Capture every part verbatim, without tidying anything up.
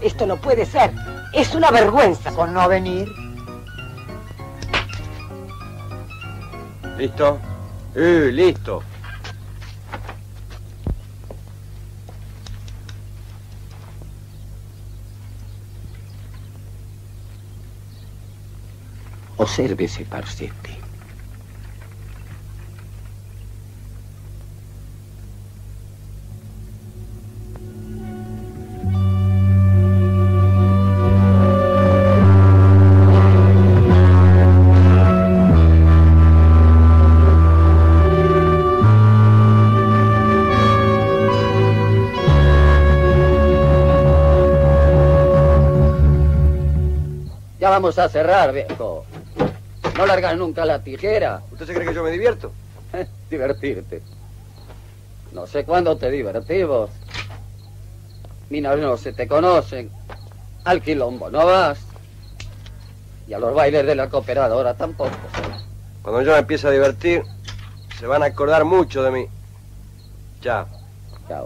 Esto no puede ser. Es una vergüenza. ¿Con no venir? ¿Listo? ¡Eh, listo! Osérvese, Parcetti. Ya vamos a cerrar, viejo. No largas nunca la tijera. ¿Usted se cree que yo me divierto? Eh, divertirte. No sé cuándo te divertís vos. Mina, no se te conocen. Al quilombo no vas. Y a los bailes de la cooperadora tampoco. Cuando yo me empiece a divertir, se van a acordar mucho de mí. Chao. Chao.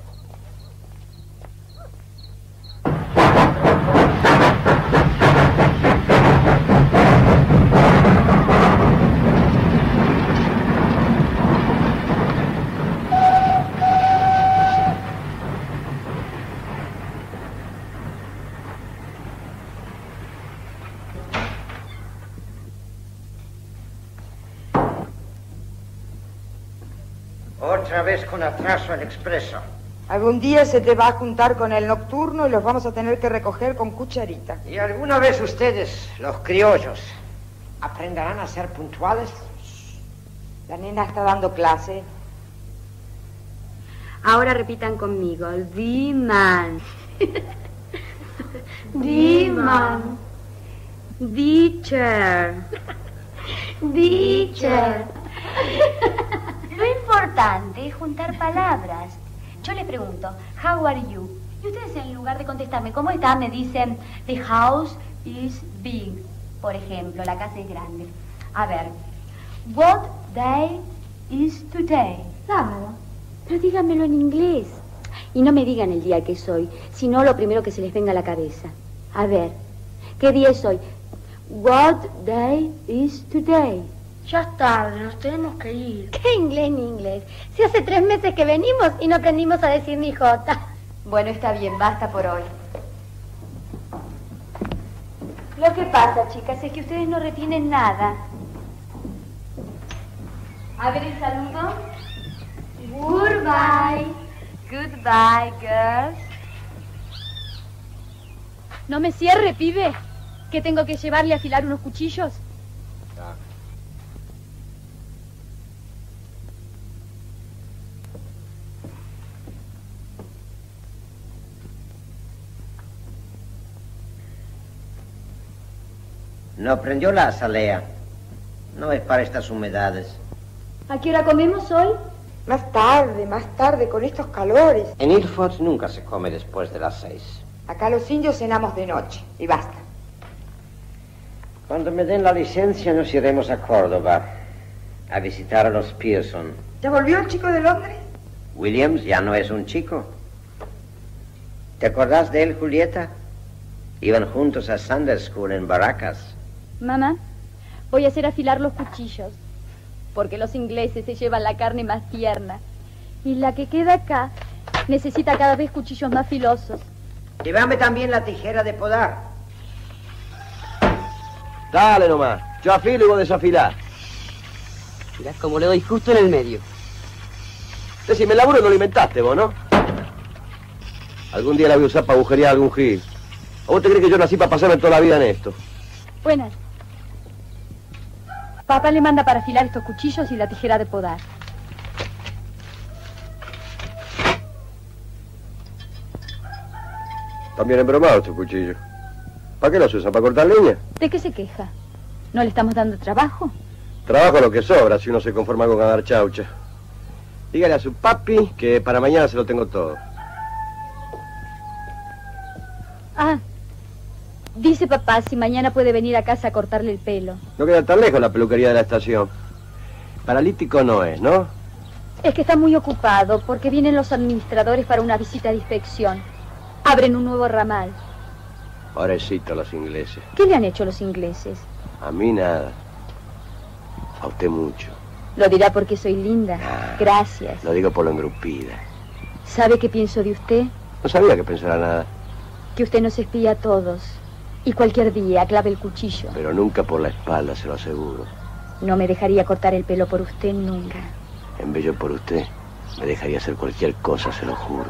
Otra vez con atraso el expreso. Algún día se te va a juntar con el nocturno y los vamos a tener que recoger con cucharita. ¿Y alguna vez ustedes, los criollos, aprenderán a ser puntuales? La nena está dando clase. Ahora repitan conmigo. The man. The man. The chair. The chair. Lo importante es juntar palabras. Yo les pregunto, how are you? Y ustedes en lugar de contestarme, ¿cómo está? Me dicen, the house is big. Por ejemplo, la casa es grande. A ver, what day is today? Sábado. Pero díganmelo en inglés. Y no me digan el día que soy, sino lo primero que se les venga a la cabeza. A ver, ¿qué día es hoy? What day is today? Ya es tarde, nos tenemos que ir. ¿Qué inglés ni inglés? Si hace tres meses que venimos y no aprendimos a decir ni jota. Bueno, está bien, basta por hoy. Lo que pasa, chicas, es que ustedes no retienen nada. A ver el saludo. Goodbye. Goodbye, girls. No me cierre, pibe. ¿Que tengo que llevarle a afilar unos cuchillos? No prendió la azalea. No es para estas humedades. ¿A qué hora comemos hoy? Más tarde, más tarde, con estos calores. En Ilford nunca se come después de las seis. Acá los indios cenamos de noche, y basta. Cuando me den la licencia nos iremos a Córdoba a visitar a los Pearson. ¿Ya volvió el chico de Londres? Williams ya no es un chico. ¿Te acordás de él, Julieta? Iban juntos a Sunday School en Barracas. Mamá, voy a hacer afilar los cuchillos, porque los ingleses se llevan la carne más tierna, y la que queda acá necesita cada vez cuchillos más filosos. Llévame también la tijera de podar. Dale nomás, yo afilo y vos desafilás. Mirá cómo le doy justo en el medio. Decime, el laburo no lo inventaste vos, ¿no? Algún día la voy a usar para agujerear algún gil. ¿O vos te crees que yo nací para pasarme toda la vida en esto? Buenas. Papá le manda para afilar estos cuchillos y la tijera de podar. También embromados estos cuchillos. ¿Para qué los usan? ¿Para cortar leña? ¿De qué se queja? ¿No le estamos dando trabajo? Trabajo lo que sobra si uno se conforma con ganar chaucha. Dígale a su papi que para mañana se lo tengo todo. Ah, dice papá si mañana puede venir a casa a cortarle el pelo. No queda tan lejos la peluquería de la estación. Paralítico no es, ¿no? Es que está muy ocupado porque vienen los administradores para una visita de inspección. Abren un nuevo ramal. Pobrecito los ingleses. ¿Qué le han hecho los ingleses? A mí nada. A usted mucho. Lo dirá porque soy linda. Ah, Gracias. Lo digo por lo engrupida. ¿Sabe qué pienso de usted? No sabía que pensara nada. Que usted nos espía a todos. Y cualquier día clave el cuchillo. Pero nunca por la espalda, se lo aseguro. No me dejaría cortar el pelo por usted nunca. En vez yo por usted, me dejaría hacer cualquier cosa, se lo juro.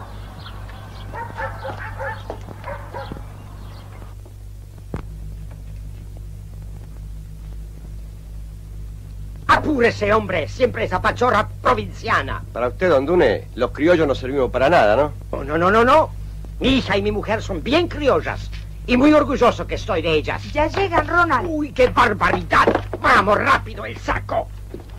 Apúrese, hombre. Siempre esa pachorra provinciana. Para usted, don Dune, los criollos no servimos para nada, ¿no? Oh, no, no, no, no. Mi hija y mi mujer son bien criollas. Y muy orgulloso que estoy de ellas. Ya llegan, Ronald. ¡Uy, qué barbaridad! ¡Vamos, rápido, el saco!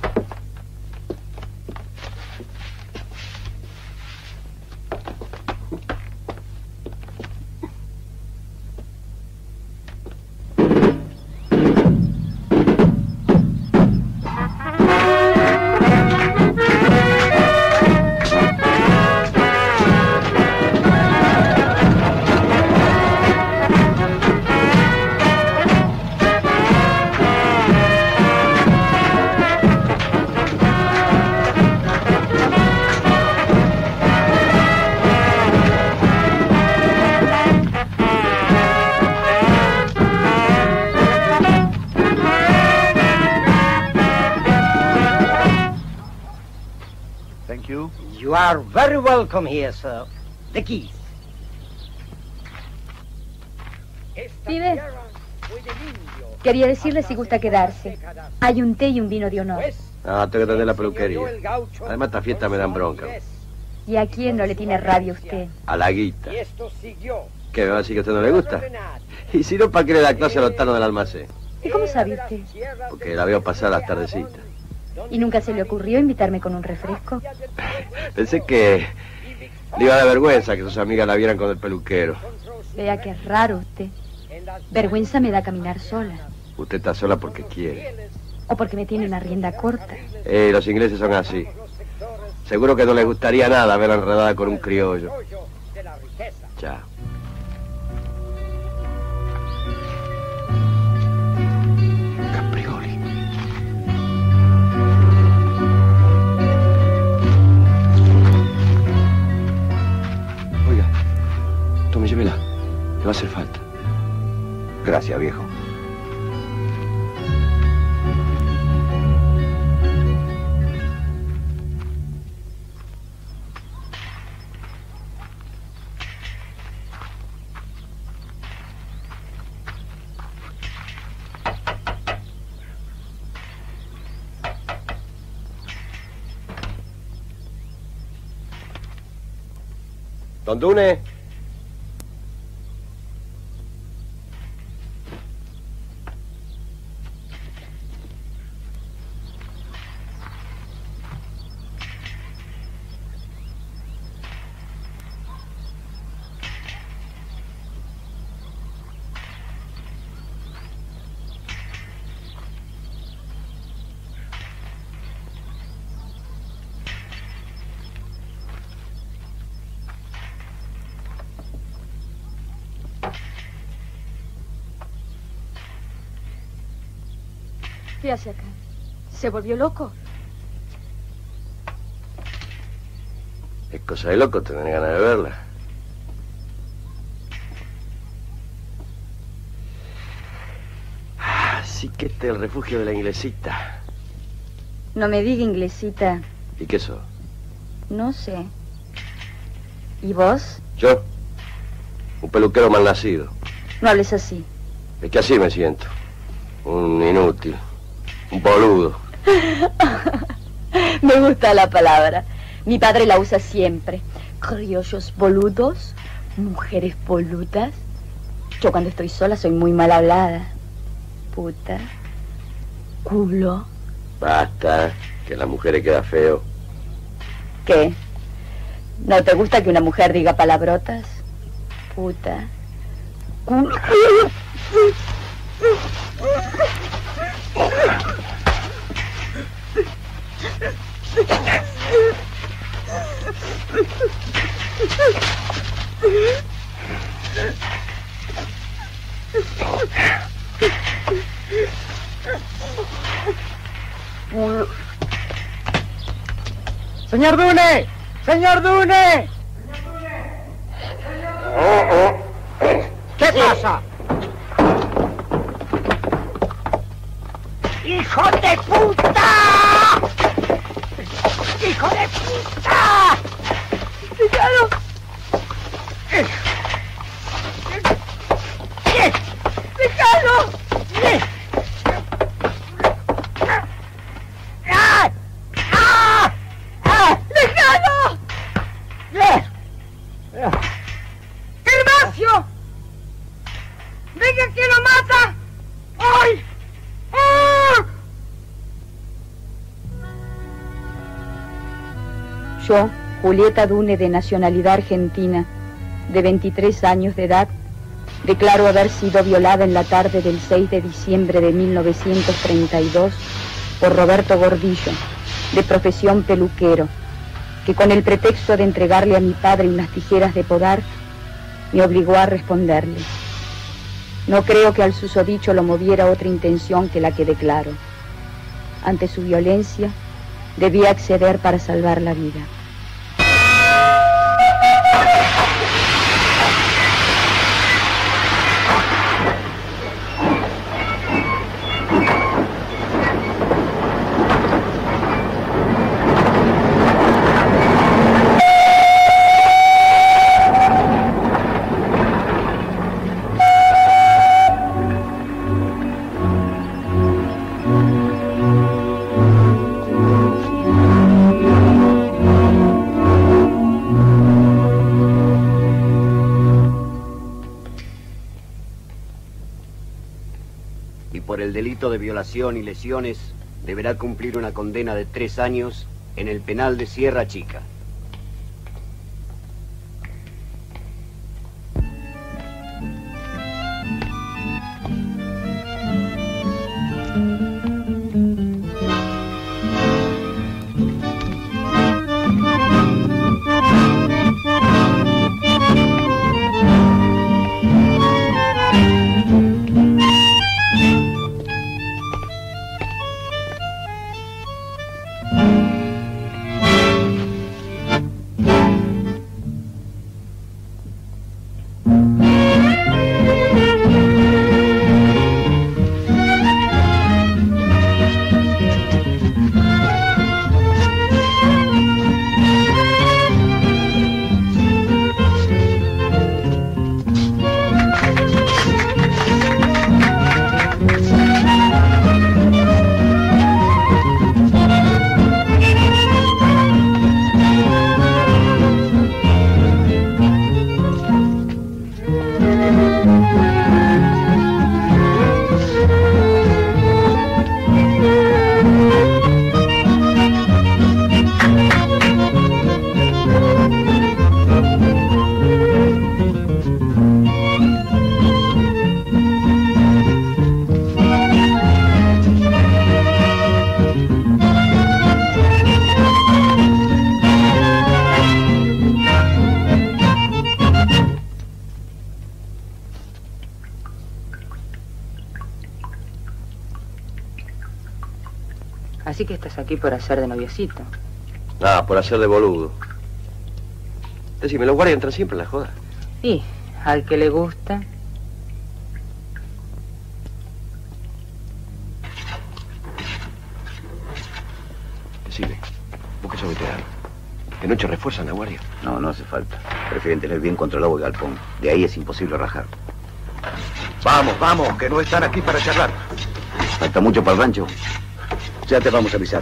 You are very welcome here, sir. The keys. Pibe, quería decirle si gusta quedarse. Hay un té y un vino de honor. Ah, tengo que atender la peluquería. Además, esta fiesta me dan bronca. ¿Y a quién no le tiene rabia usted? A la guita. ¿Qué, me va a decir que a usted no le gusta? Y si no, ¿para qué le da clase a los tanos del almacén? ¿Y cómo sabe usted? Porque la veo pasar a las tardecitas. ¿Y nunca se le ocurrió invitarme con un refresco? Pensé que le iba a dar vergüenza que sus amigas la vieran con el peluquero. Vea que es raro usted. Vergüenza me da caminar sola. Usted está sola porque quiere. O porque me tiene una rienda corta. Eh, los ingleses son así. Seguro que no les gustaría nada verla enredada con un criollo. Chao. Caprioli. Oiga, tome, llévela. Le va a hacer falta. Gracias, viejo. Don Dune. ¿Qué hace acá? ¿Se volvió loco? Es cosa de loco tener ganas de verla. Así que este es el refugio de la inglesita. No me diga inglesita. ¿Y qué sos? No sé. ¿Y vos? Yo, un peluquero mal nacido. No hables así. Es que así me siento. Un inútil. Un boludo. Me gusta la palabra. Mi padre la usa siempre. Criollos boludos, mujeres boludas. Yo cuando estoy sola soy muy mal hablada. Puta. Culo. Basta, que a las mujeres queda feo. ¿Qué? ¿No te gusta que una mujer diga palabrotas? Puta. Culo. Señor Dune, señor Dune. ¿Qué pasa? ¡Hijo de puta! ¡Hijo de puta! ¡Ricardo! ¡Ricardo! ¡Ah! ¡Ah! ¡Ah! ¡Ricardo! ¡Gervasio! ¡Venga que lo mata! ¡Ay! ¡Ah! Yo, Julieta Dune, de nacionalidad argentina, de veintitrés años de edad, declaro haber sido violada en la tarde del seis de diciembre de mil novecientos treinta y dos por Roberto Gordillo, de profesión peluquero, que con el pretexto de entregarle a mi padre unas tijeras de podar, me obligó a responderle. No creo que al susodicho lo moviera otra intención que la que declaro. Ante su violencia, debía acceder para salvar la vida. Delito de violación y lesiones, deberá cumplir una condena de tres años en el penal de Sierra Chica. Así que estás aquí por hacer de noviocito. Ah, por hacer de boludo. Decime, los guardias entran siempre en la joda. Y al que le gusta. Decime, vos que sos veterano. ¿De noche refuerzan la guardia? No, no hace falta. Prefieren tener bien controlado el galpón. De ahí es imposible rajar. Vamos, vamos, que no están aquí para charlar. ¿Falta mucho para el rancho? Ya te vamos a avisar.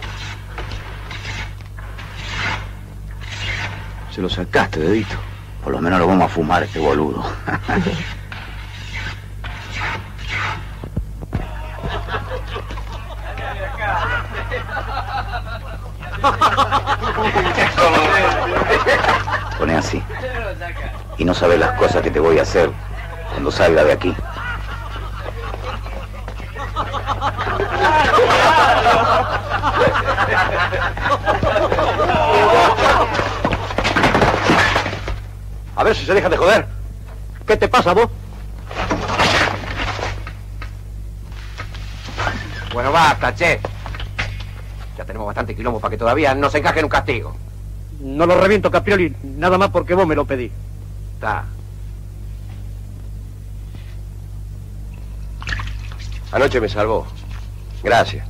Se lo sacaste, dedito. Por lo menos lo vamos a fumar, este boludo. Pone así. Y no sabes las cosas que te voy a hacer cuando salga de aquí. A ver si se deja de joder. ¿Qué te pasa, vos? Bueno, basta, che. Ya tenemos bastante quilombo para que todavía nos encaje en un castigo. No lo reviento, Caprioli, nada más porque vos me lo pedís. Está. Anoche me salvó. Gracias.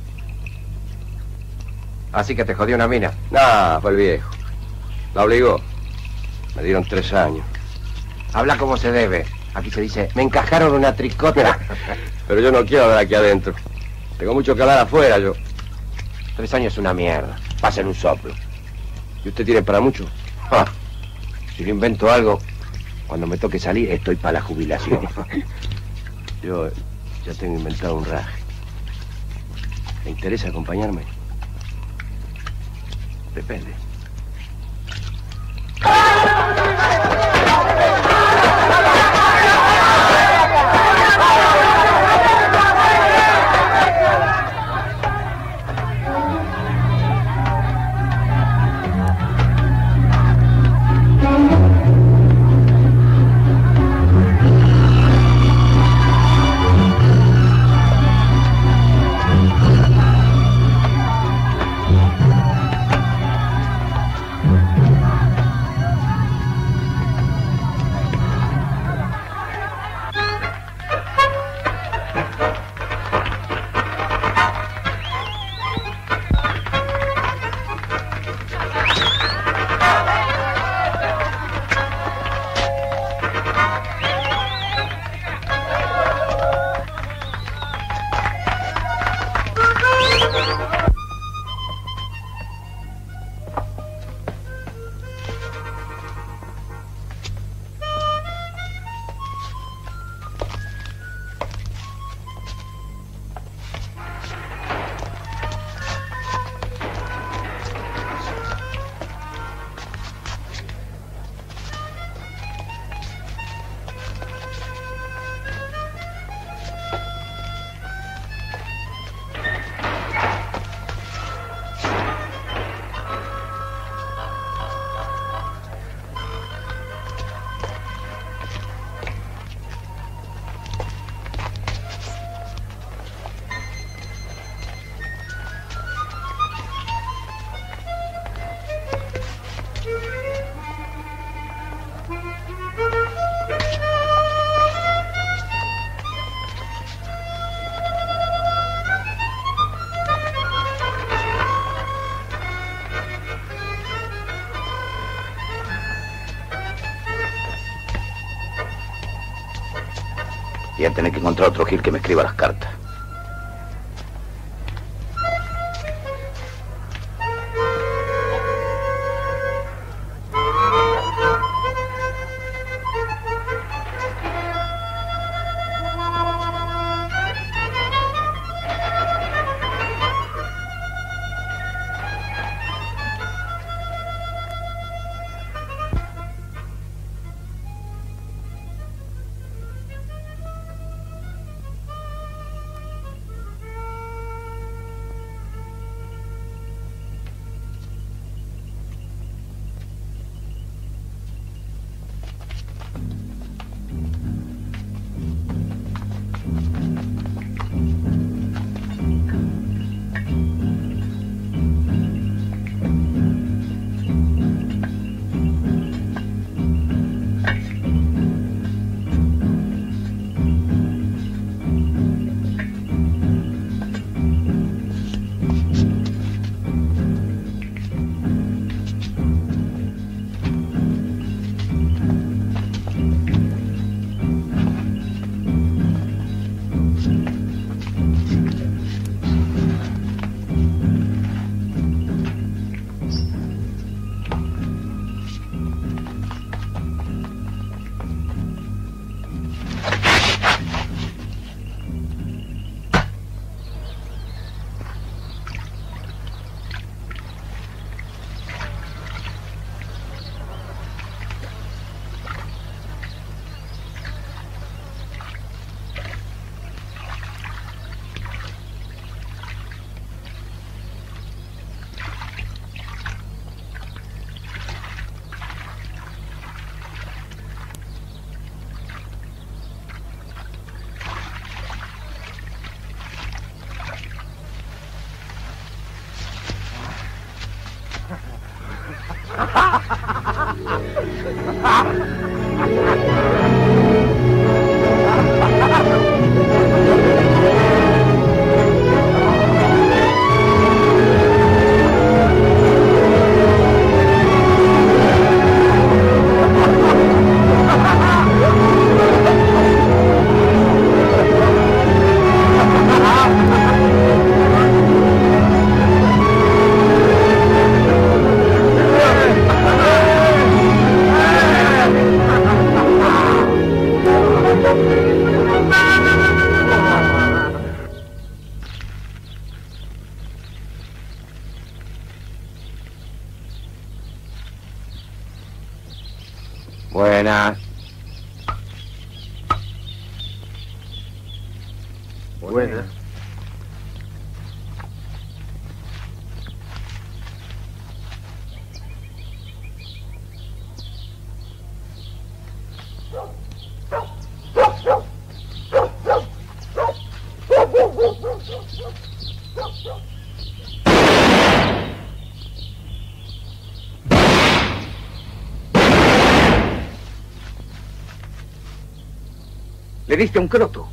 Así que te jodió una mina. Nah, fue el viejo. La obligó. Me dieron tres años. Habla como se debe. Aquí se dice, me encajaron una tricota. Pero yo no quiero ver aquí adentro. Tengo mucho que hablar afuera, yo. Tres años es una mierda. Pasen un soplo. ¿Y usted tiene para mucho? Ah, si no invento algo, cuando me toque salir, estoy para la jubilación. Yo ya tengo inventado un raje. ¿Le interesa acompañarme? Depende. Y a tener que encontrar otro Gil que me escriba las cartas. Buenas. Buenas. Le diste a un croto.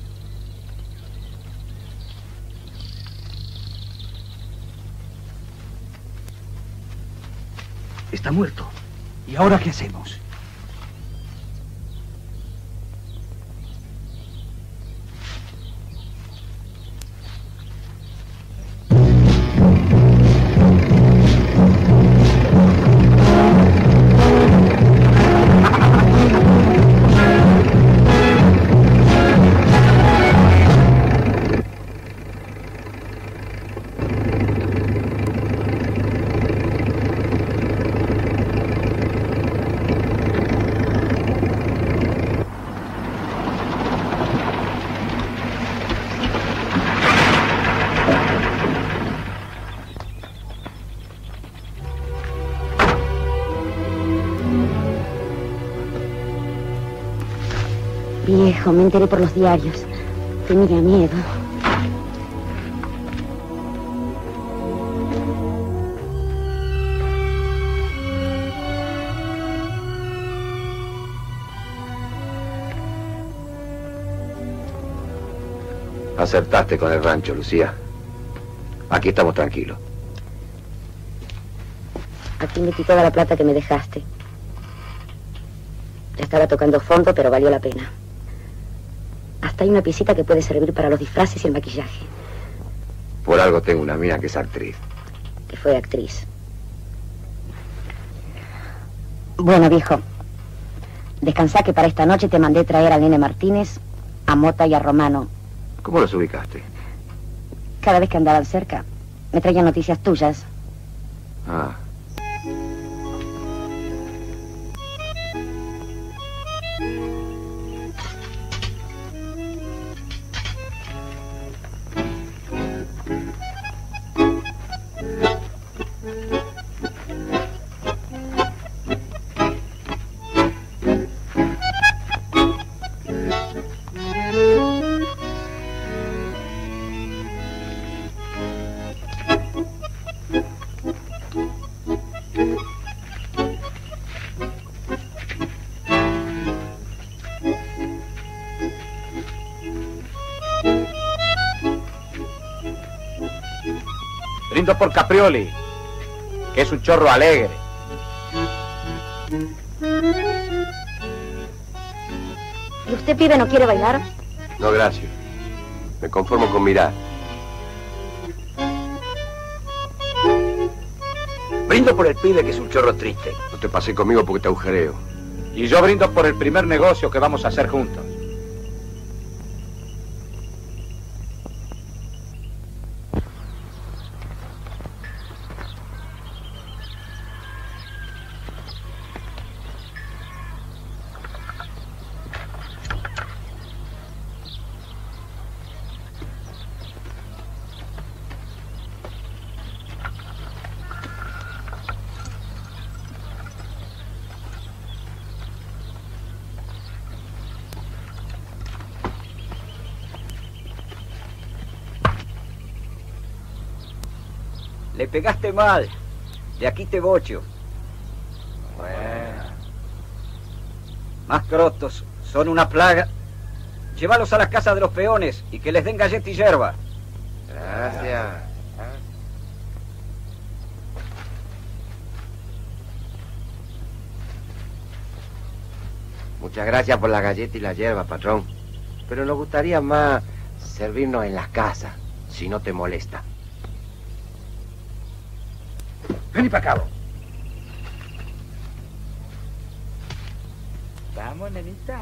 Está muerto. ¿Y ahora qué hacemos? Viejo, me enteré por los diarios. Tenía miedo. Acertaste con el rancho, Lucía. Aquí estamos tranquilos. Aquí metí toda la plata que me dejaste. Ya estaba tocando fondo, pero valió la pena. Hasta hay una piecita que puede servir para los disfraces y el maquillaje. Por algo tengo una amiga que es actriz. Que fue actriz. Bueno, viejo. Descansá que para esta noche te mandé traer al nene Martínez, a Mota y a Romano. ¿Cómo los ubicaste? Cada vez que andaban cerca, me traían noticias tuyas. Ah. Brindo por Caprioli, que es un chorro alegre. ¿Y usted, pibe, no quiere bailar? No, gracias. Me conformo con mirar. Brindo por el pibe, que es un chorro triste. No te pases conmigo porque te agujereo. Y yo brindo por el primer negocio que vamos a hacer juntos. Le pegaste mal. De aquí te bocho. Bueno. Más crotos, son una plaga. Llévalos a las casas de los peones y que les den galleta y yerba. Gracias. Muchas gracias por la galleta y la hierba, patrón. Pero nos gustaría más servirnos en las casas, si no te molesta. Vení para acá. Vamos, nenita.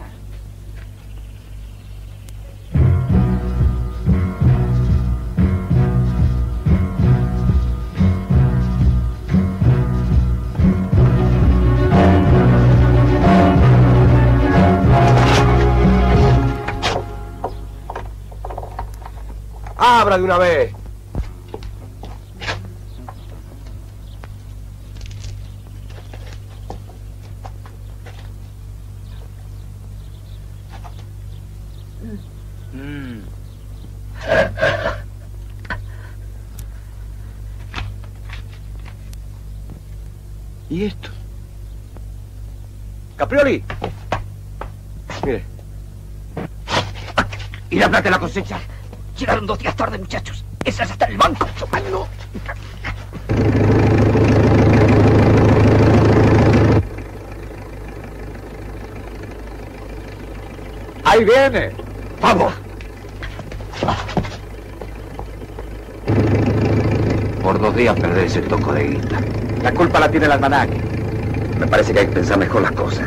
¡Abra de una vez! Mm. ¿Y esto? Caprioli. Mire. ¿Y la plata de la cosecha? Llegaron dos días tarde, muchachos. Esas está en el banco. Ay, no. ¡Ahí viene! ¡Vamos! Por dos días perder ese toco de guita. La culpa la tiene el almanaque. Me parece que hay que pensar mejor las cosas.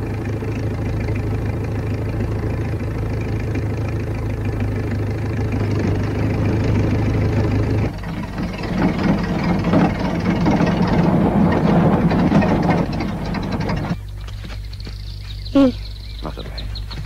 Sí. Más o menos.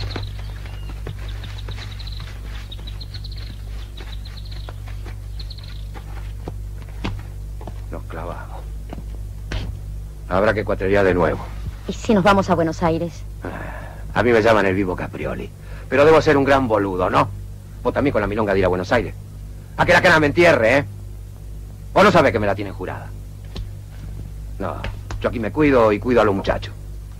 Nos clavamos. Habrá que cuatrear de nuevo. ¿Y si nos vamos a Buenos Aires? A mí me llaman el vivo Caprioli. Pero debo ser un gran boludo, ¿no? Vos también con la milonga de ir a Buenos Aires. A que la cana me entierre, ¿eh? Vos no sabés que me la tienen jurada. No, yo aquí me cuido y cuido a los muchachos.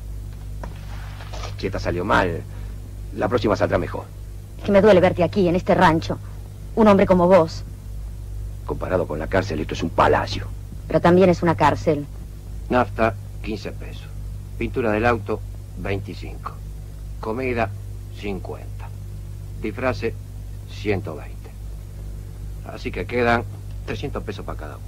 Si esta salió mal, la próxima saldrá mejor. Que me duele verte aquí, en este rancho. Un hombre como vos. Comparado con la cárcel, esto es un palacio. Pero también es una cárcel. Nafta, quince pesos. Pintura del auto, veinticinco. Comida, cincuenta. Disfraces, ciento veinte. Así que quedan trescientos pesos para cada uno.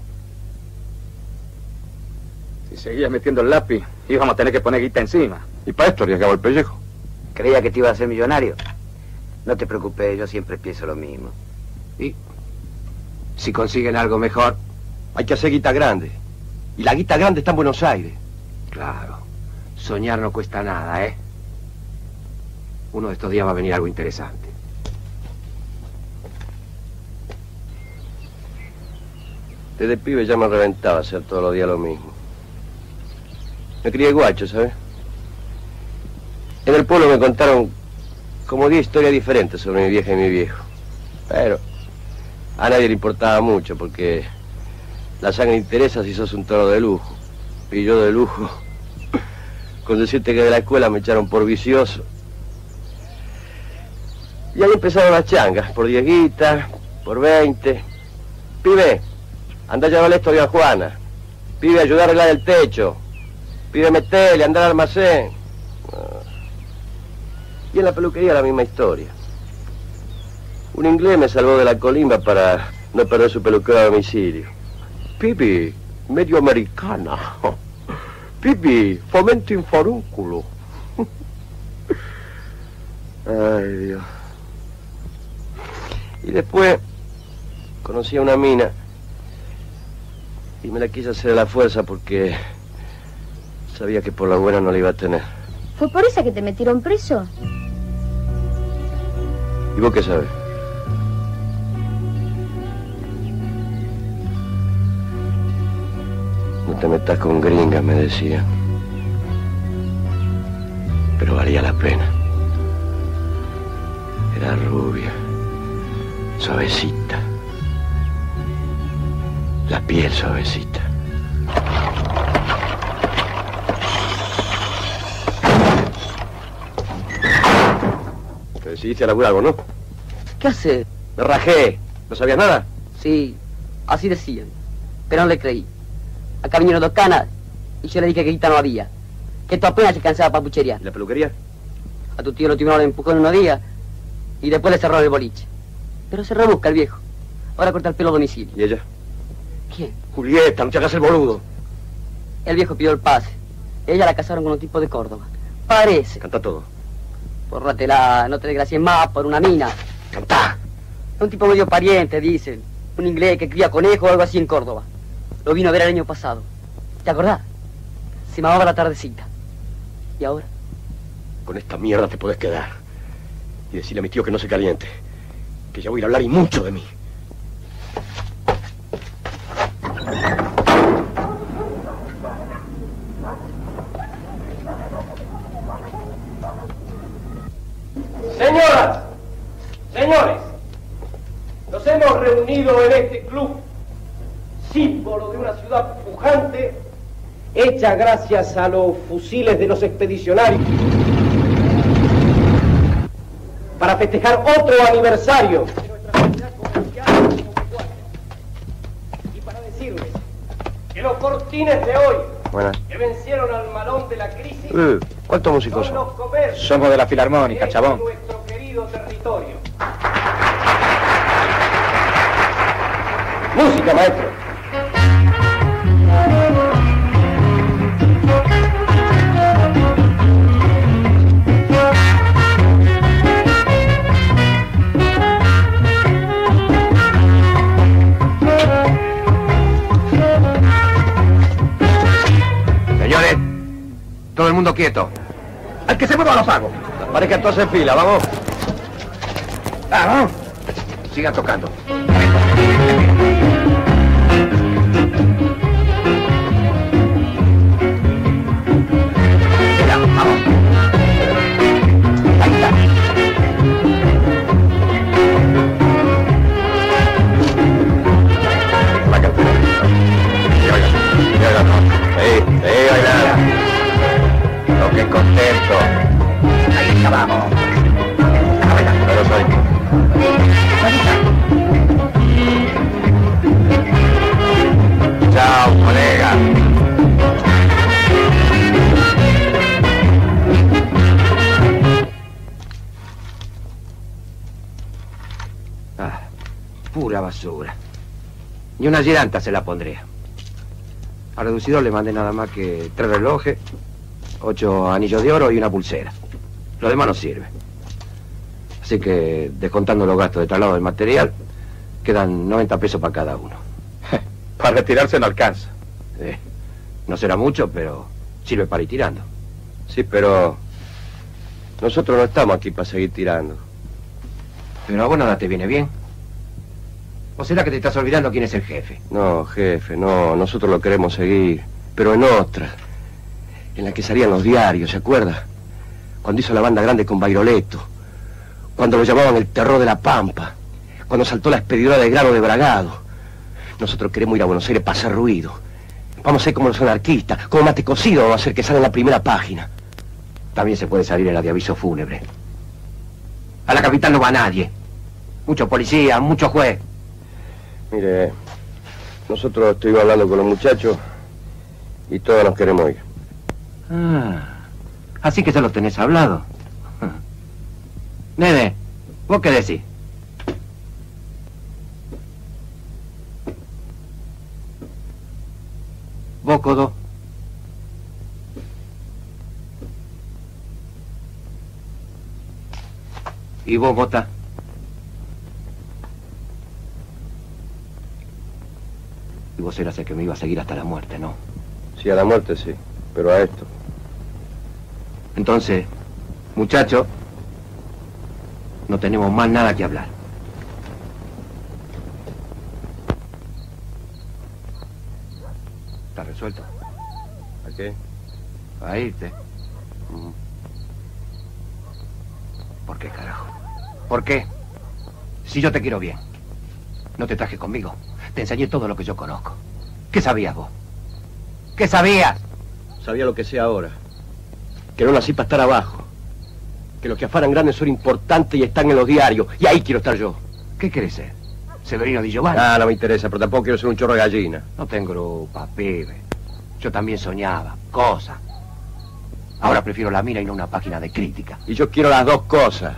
Si seguías metiendo el lápiz, íbamos a tener que poner guita encima. Y para esto arriesgaba el pellejo. Creía que te iba a hacer millonario. No te preocupes, yo siempre pienso lo mismo. Y si consiguen algo mejor, hay que hacer guita grande. Y la guita grande está en Buenos Aires. Claro. Soñar no cuesta nada, ¿eh? Uno de estos días va a venir algo interesante. Desde pibe ya me reventaba hacer todos los días lo mismo. Me crié guacho, ¿sabes? En el pueblo me contaron como diez historias diferentes sobre mi vieja y mi viejo. Pero a nadie le importaba mucho porque la sangre interesa si sos un toro de lujo. Y yo de lujo, con decirte que de la escuela me echaron por vicioso. Y ahí empezaron las changas, por diez guitas, por veinte. Pibe, anda a llevarle esto a Doña Juana. Pibe, ayudar a arreglar el techo. Pibe, metele, andar al almacén. Y en la peluquería la misma historia. Un inglés me salvó de la colimba para no perder su peluquero a domicilio. Pibi, medio americana. Pibi, fomento in forúnculo. Ay, Dios. Y después conocí a una mina y me la quise hacer a la fuerza porque sabía que por la buena no la iba a tener. ¿Fue por esa que te metieron preso? ¿Y vos qué sabes? No te metas con gringas, me decía. Pero valía la pena. Era rubia, suavecita. La piel suavecita. Te decidiste a laburar algo, ¿no? ¿Qué hace? Me rajé. ¿No sabías nada? Sí, así decían. Pero no le creí. Acá vinieron dos canas y yo le dije que guita no había. Que esto apenas se cansaba papuchería. ¿Y la peluquería? A tu tío lo tuvieron empujón unos días y después le cerraron el boliche. Pero se rebusca el viejo. Ahora corta el pelo a domicilio. ¿Y ella? ¿Quién? Julieta, no te hagas el boludo. El viejo pidió el pase. Ella la casaron con un tipo de Córdoba. Parece. Canta todo. Porratela, no te desgracies más por una mina. Cantá. Es un tipo medio pariente, dicen. Un inglés que cría conejos o algo así en Córdoba. Lo vino a ver el año pasado. ¿Te acordás? Se llamaba La Tardecita. ¿Y ahora? Con esta mierda te podés quedar. Y decirle a mi tío que no se caliente. Que ya voy a ir a hablar y mucho de mí. Señoras, señores, nos hemos reunido en este club, símbolo de una ciudad pujante, hecha gracias a los fusiles de los expedicionarios, para festejar otro aniversario de nuestra actividad comercial como pecuaria. Y para decirles que los fortines de hoy, Buenas. que vencieron al malón de la crisis, Uh, ¿Cuántos músicos son son? los comercios Somos de la Filarmónica, de chabón. nuestro querido territorio. Música, maestro. Señores, todo el mundo quieto. Al que se mueva los pagos. Pareja todos en fila, vamos. Vamos. Sigan tocando. Ya, vamos. Ahí está. La cartera. Sí, oiga. Sí, oiga, no. Sí, sí, oiga. Toquen contento. Ahí está, vamos. Oiga, pero soy. Chao, colega. Ah, pura basura. Ni una llanta se la pondría. Al reducidor le mandé nada más que tres relojes, ocho anillos de oro y una pulsera. Lo demás no sirve. Así que, descontando los gastos de traslado del material, quedan noventa pesos para cada uno. Para retirarse no alcanza. Eh, no será mucho, pero sirve para ir tirando. Sí, pero nosotros no estamos aquí para seguir tirando. Pero a vos nada te viene bien. ¿O será que te estás olvidando quién es el jefe? No, jefe, no. Nosotros lo queremos seguir. Pero en otra. En la que salían los diarios, ¿se acuerda? Cuando hizo la banda grande con Bairoleto. Cuando lo llamaban el terror de la Pampa. Cuando saltó la expedidora de grano de Bragado. Nosotros queremos ir a Buenos Aires para hacer ruido. Vamos a ser como los anarquistas. Como Mate Cocido vamos a hacer que salga en la primera página. También se puede salir en la de aviso fúnebre. A la capital no va nadie. Mucho policía, mucho juez. Mire, nosotros estuvimos hablando con los muchachos y todos nos queremos ir. Ah, así que ya lo tenés hablado. Nene, ¿vos qué decís? ¿Vos, Codo? ¿Y vos, Bota? Y vos eras el que me iba a seguir hasta la muerte, ¿no? Sí, a la muerte sí, pero a esto. Entonces, muchacho, no tenemos más nada que hablar. ¿Está resuelto? ¿A qué? A irte. Mm. ¿Por qué, carajo? ¿Por qué? Si yo te quiero bien. No te traje conmigo. Te enseñé todo lo que yo conozco. ¿Qué sabías vos? ¿Qué sabías? Sabía lo que sé ahora. Que no nací para estar abajo. Que los que afanan grandes son importantes y están en los diarios. Y ahí quiero estar yo. ¿Qué querés ser? ¿Severino Di Giovanni? Ah, no me interesa, pero tampoco quiero ser un chorro de gallina. No tengo grupa, pibe. Yo también soñaba, cosas. Ahora prefiero la mira y no una página de crítica. Y yo quiero las dos cosas.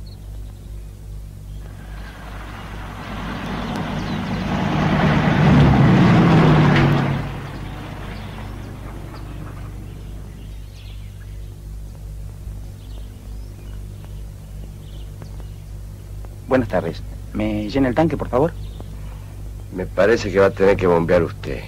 Buenas tardes. ¿Me llena el tanque, por favor? Me parece que va a tener que bombear usted.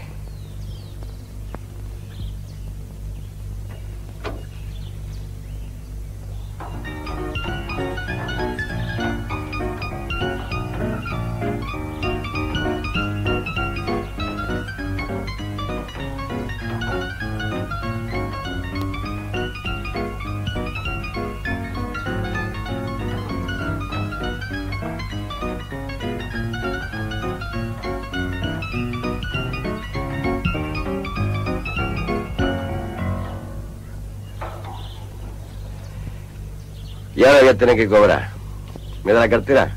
Y ahora voy a tener que cobrar. ¿Me da la cartera?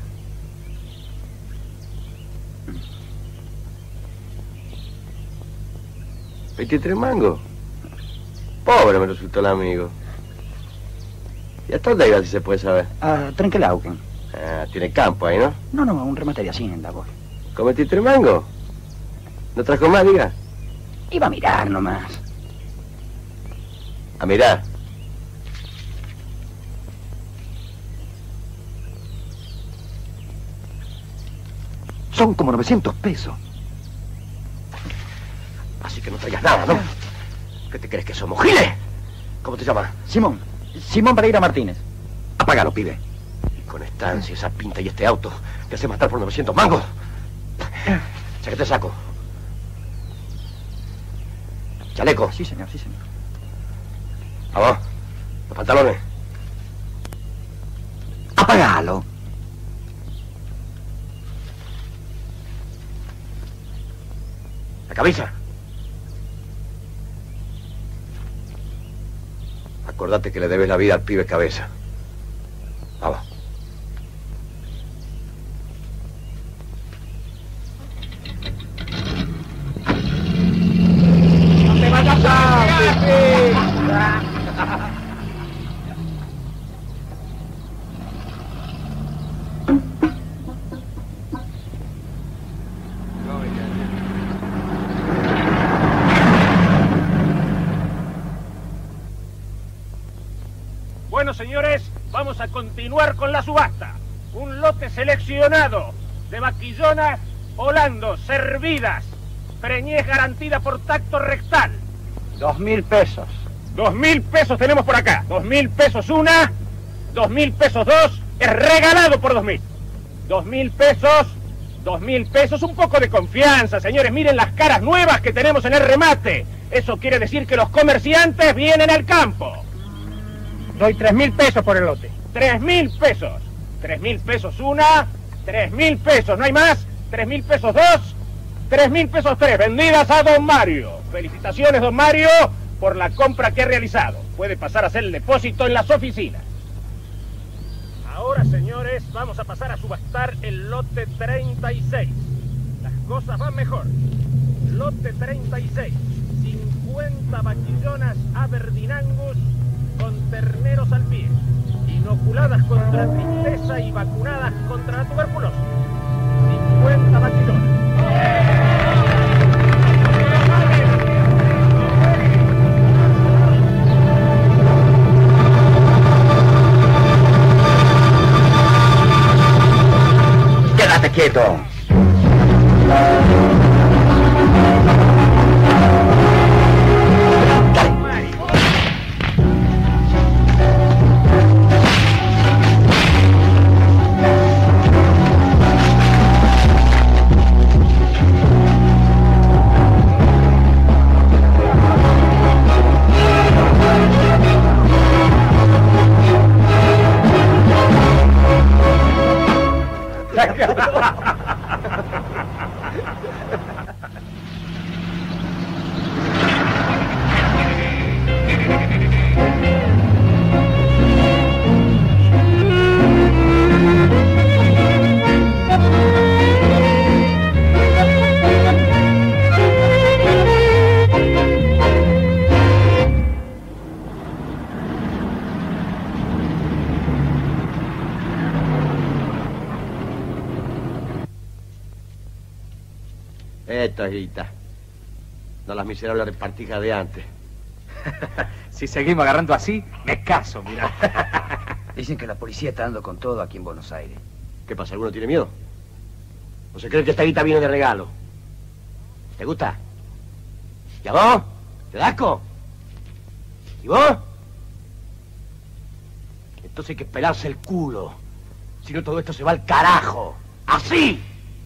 ¿veintitrés mangos? Pobre me resultó el amigo. ¿Y hasta dónde iba, si se puede saber? A Trenquelauquen. Ah, tiene campo ahí, ¿no? No, no, un remate de hacienda, vos. ¿Con veintitrés mangos? ¿No trajo más, diga? Iba a mirar nomás. A mirar. Son como novecientos pesos. Así que no traigas nada, ¿no? ¿Qué te crees que somos, giles? ¿Cómo te llamas? Simón. Simón Pereira Martínez. Apágalo, pibe. Y con esta ansia, esa pinta y este auto, ¿te hace matar por novecientos mangos? Ya que te saco. ¿Chaleco? Sí, señor, sí, señor. Vamos. Los pantalones. Apágalo. La camisa. Acordate que le debes la vida al pibe Cabeza. Vamos. ¡No te vayas a... Bueno, señores, vamos a continuar con la subasta. Un lote seleccionado de vaquillonas volando, servidas, preñez garantida por tacto rectal. Dos mil pesos. Dos mil pesos tenemos por acá. Dos mil pesos una, dos mil pesos dos, es regalado por dos mil. Dos mil pesos, dos mil pesos, un poco de confianza, señores. Miren las caras nuevas que tenemos en el remate. Eso quiere decir que los comerciantes vienen al campo. Doy tres mil pesos por el lote. Tres mil pesos. Tres mil pesos una, tres mil pesos, ¿no hay más? Tres mil pesos dos, tres mil pesos tres, vendidas a don Mario. Felicitaciones, don Mario, por la compra que ha realizado. Puede pasar a hacer el depósito en las oficinas. Ahora, señores, vamos a pasar a subastar el lote treinta y seis. Las cosas van mejor. Lote treinta y seis. cincuenta vaquillonas Aberdeen Angus con terneros al pie, inoculadas contra tristeza y vacunadas contra la tuberculosis. cincuenta vaquillonas. ¡Quédate quieto! Esto es guita. No las miserables repartijas de antes. Si seguimos agarrando así, me caso, mira. Dicen que la policía está dando con todo aquí en Buenos Aires. ¿Qué pasa? ¿Alguno tiene miedo? ¿O se cree que esta guita viene de regalo? ¿Te gusta? ¿Y a vos? ¿Te da asco? ¿Y vos? Entonces hay que pelarse el culo. Si no, todo esto se va al carajo. ¡Así!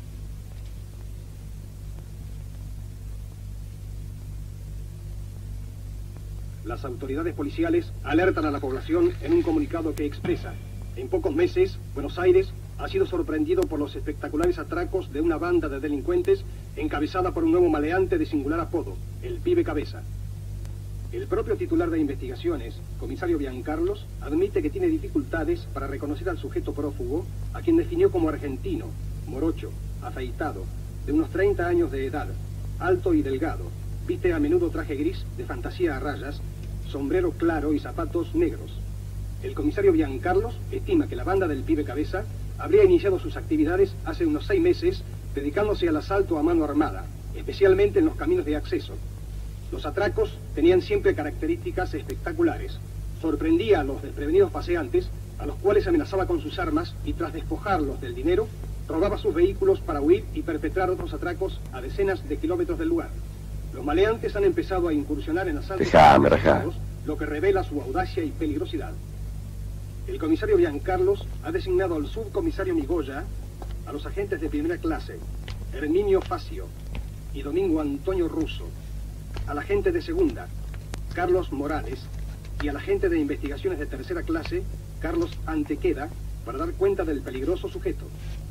Las autoridades policiales alertan a la población en un comunicado que expresa: en pocos meses, Buenos Aires ha sido sorprendido por los espectaculares atracos de una banda de delincuentes encabezada por un nuevo maleante de singular apodo, el Pibe Cabeza. El propio titular de investigaciones, comisario Biancarlos, admite que tiene dificultades para reconocer al sujeto prófugo, a quien definió como argentino, morocho, afeitado, de unos treinta años de edad, alto y delgado, viste a menudo traje gris de fantasía a rayas, sombrero claro y zapatos negros. El comisario Biancarlos estima que la banda del Pibe Cabeza habría iniciado sus actividades hace unos seis meses, dedicándose al asalto a mano armada, especialmente en los caminos de acceso. Los atracos tenían siempre características espectaculares. Sorprendía a los desprevenidos paseantes, a los cuales amenazaba con sus armas y tras despojarlos del dinero, robaba sus vehículos para huir y perpetrar otros atracos a decenas de kilómetros del lugar. Los maleantes han empezado a incursionar en asaltos, Dejame, dejá. lo que revela su audacia y peligrosidad. El comisario Biancarlos ha designado al subcomisario Migoya, a los agentes de primera clase, Herminio Facio y Domingo Antonio Russo, al agente de segunda, Carlos Morales, y al agente de investigaciones de tercera clase, Carlos Antequera, para dar cuenta del peligroso sujeto.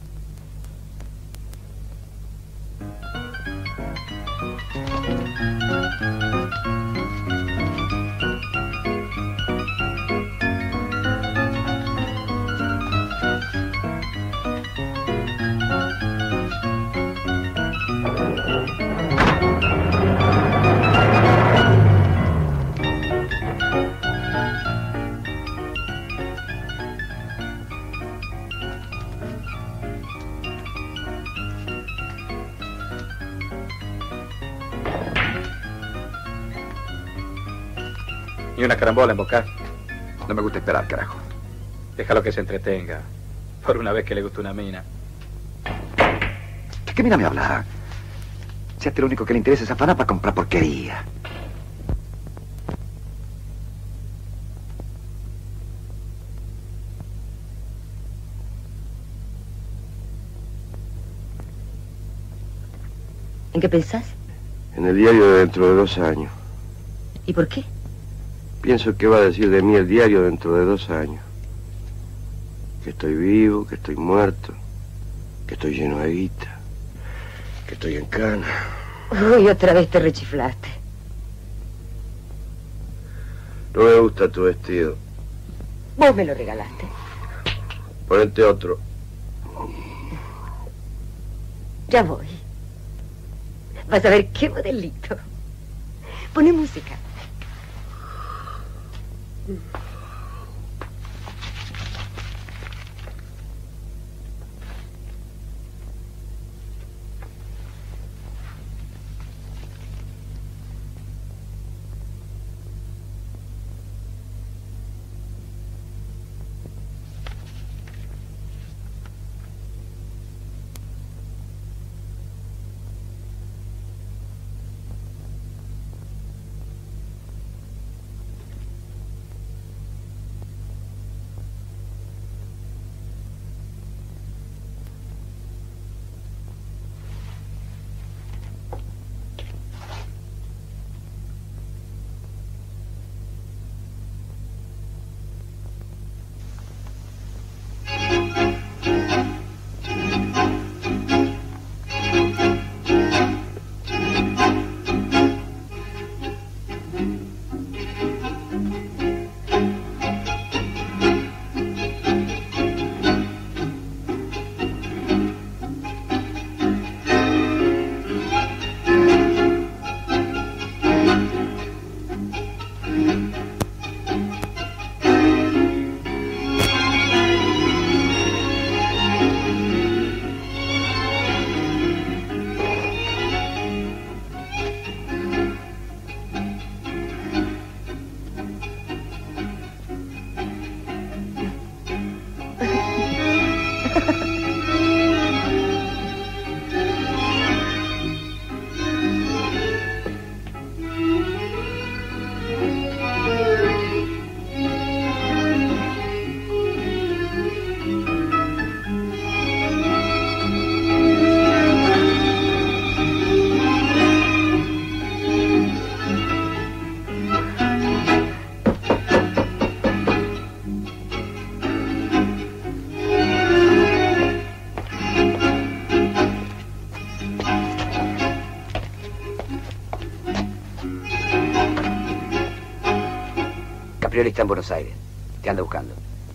¿Y una carambola en boca? No me gusta esperar, carajo. Déjalo que se entretenga. Por una vez que le gusta una mina. ¿De qué mina me habla? Si a ti lo único que le interesa es afanar para comprar porquería. ¿En qué pensás? En el diario de dentro de dos años. ¿Y por qué? Pienso que va a decir de mí el diario dentro de dos años. Que estoy vivo, que estoy muerto, que estoy lleno de guita, que estoy en cana. Uy, otra vez te rechiflaste. No me gusta tu vestido. Vos me lo regalaste. Ponete otro. Ya voy. Vas a ver qué modelito. Poné música. Caprioli está en Buenos Aires. Te anda buscando.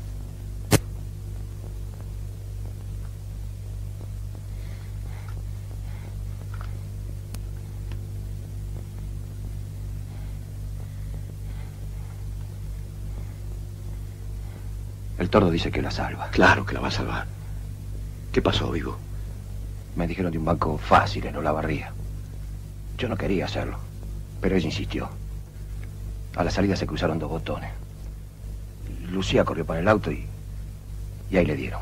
El Tordo dice que la salva. Claro que la va a salvar. ¿Qué pasó, Vigo? Me dijeron de un banco fácil en Olavarría. Yo no quería hacerlo, pero ella insistió. A la salida se cruzaron dos botones. Lucía corrió para el auto y... y ahí le dieron.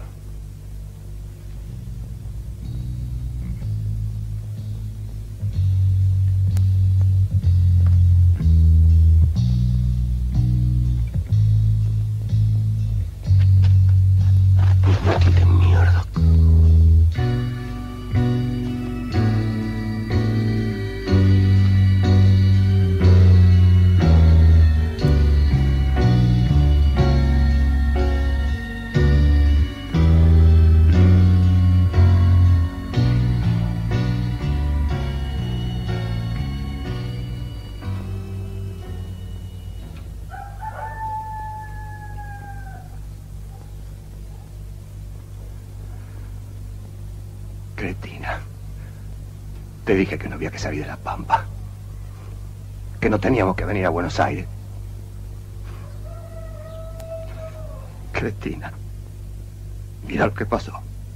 ¡Qué mierda! Cretina. Te dije que no había que salir de la Pampa. Que no teníamos que venir a Buenos Aires. Cretina. Mira lo que pasó.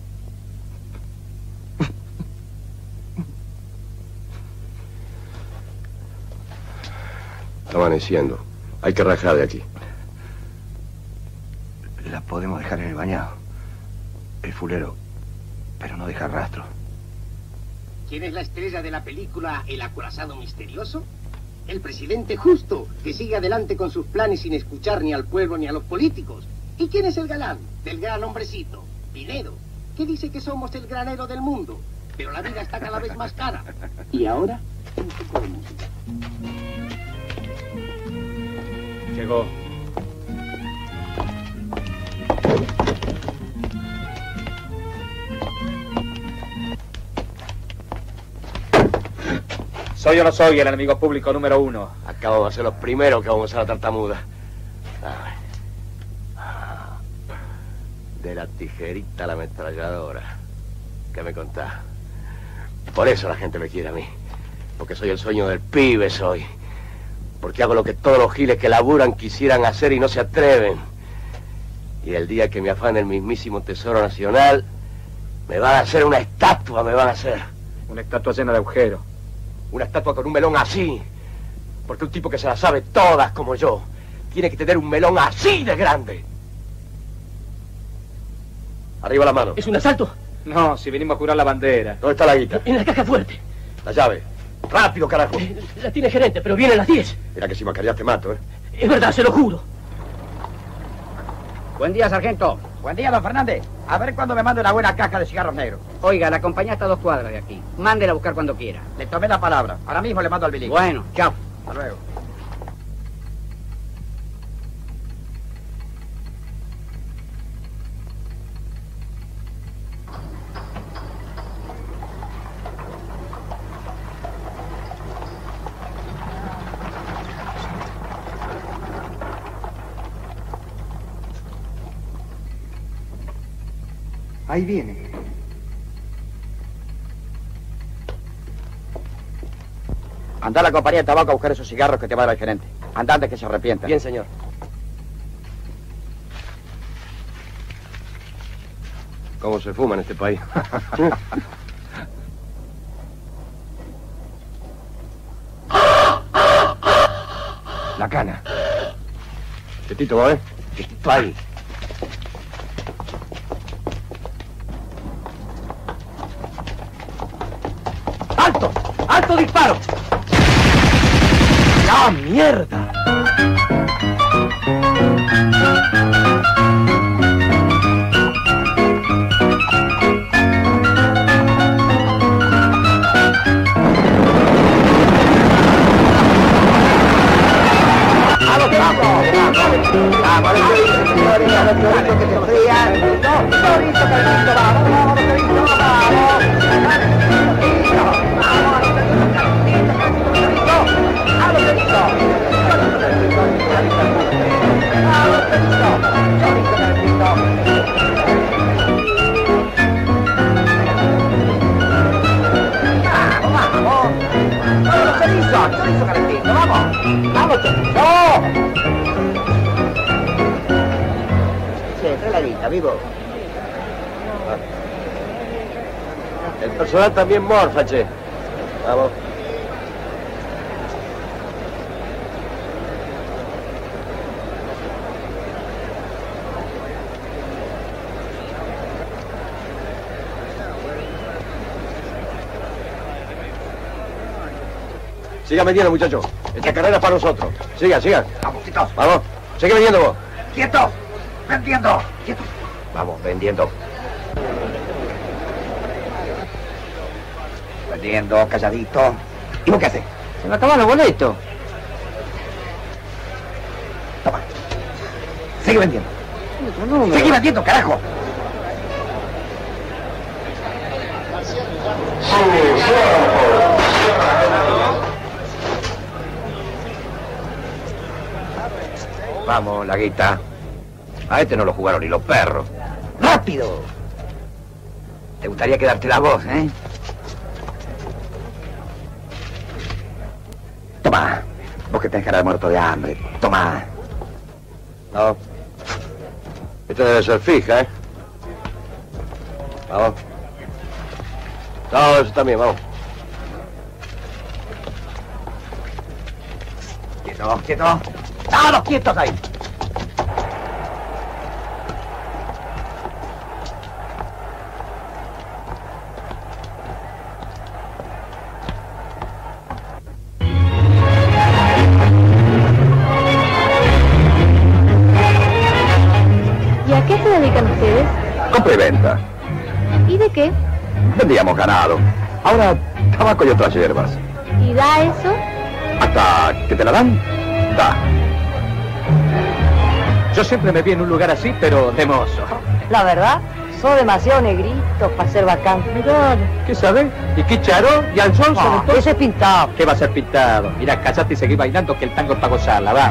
Está amaneciendo. Hay que rajar de aquí. La podemos dejar en el bañado. El fulero, pero no deja rastro. ¿Quién es la estrella de la película El acorazado misterioso? El presidente justo, que sigue adelante con sus planes sin escuchar ni al pueblo ni a los políticos. ¿Y quién es el galán del gran hombrecito? Pinedo, que dice que somos el granero del mundo, pero la vida está cada vez más cara. Y ahora, un poco de música. Llegó. ¿Soy o no soy el enemigo público número uno? Acabamos de ser los primeros que vamos a la tartamuda. Ay. Ah. De la tijerita a la ametralladora. ¿Qué me contás? Por eso la gente me quiere a mí. Porque soy el sueño del pibe, soy. Porque hago lo que todos los giles que laburan quisieran hacer y no se atreven. Y el día que me afane el mismísimo Tesoro Nacional, me van a hacer una estatua, me van a hacer. Una estatua llena de agujeros. Una estatua con un melón así. Porque un tipo que se las sabe todas como yo, tiene que tener un melón así de grande. Arriba la mano. ¿Es un asalto? No, si venimos a curar la bandera. ¿Dónde está la guita? En la caja fuerte. La llave. Rápido, carajo. Eh, la tiene gerente, pero viene a las diez. Mira que si macarías te mato, ¿eh? Es verdad, se lo juro. Buen día, sargento. Buen día, don Fernández. A ver cuándo me manda una buena caja de cigarros negros. Oiga, la compañía está a dos cuadras de aquí. Mándela a buscar cuando quiera. Le tomé la palabra. Ahora mismo le mando al bilingüe. Bueno, chao. Hasta luego. Ahí viene. Anda a la compañía de tabaco a buscar esos cigarros que te va a dar el gerente. Anda antes que se arrepienta. Bien, señor. ¿Cómo se fuma en este país? La cana. Tetito, ¿va a ver? Está ahí. ¡Alto! ¡Alto disparo! ¡La mierda! ¡Vamos, vamos! ¡Vamos, señorita, los choritos que se enfrían! ¡Dos choritos, Carlito! ¡Vamos, vamos, choritos! ¡Vamos! ¡Vamos, vamos, choritos, Carlito! ¡A los choritos! vivo. El personal también morfa, che. Vamos. Siga vendiendo, muchachos. Esta carrera es para nosotros. Siga, siga. Vamos, quietos. Vamos. Sigue vendiendo vos. ¡Quieto! ¡Vendiendo! ¡Quieto! Vamos, vendiendo. Vendiendo, calladito. ¿Y vos qué haces? Se me acaban los boletos. Toma. Sigue vendiendo. Otro número. Sigue vendiendo, carajo. Vamos, la guita. A este no lo jugaron ni los perros. ¡Rápido! ¿Te gustaría quedarte la voz, eh? Toma. Vos que tenés cara de muerto de hambre. Toma. No. Esta debe ser fija, ¿eh? Vamos. No, eso también, vamos. Quieto, quieto. ¡Todos quietos ahí! ¿Y a qué se dedican ustedes? Compra y venta. ¿Y de qué? Vendíamos ganado. Ahora, tabaco y otras hierbas. ¿Y da eso? Hasta que te la dan, da. Yo siempre me vi en un lugar así, pero de mozo. La verdad, sos demasiado negrito para ser bacán. Mirá, ¿qué sabes? ¿Y qué charó? ¿Y al sol? Ah, ese es pintado. ¿Qué va a ser pintado? Mira, callate y seguí bailando que el tango es para gozarla, va.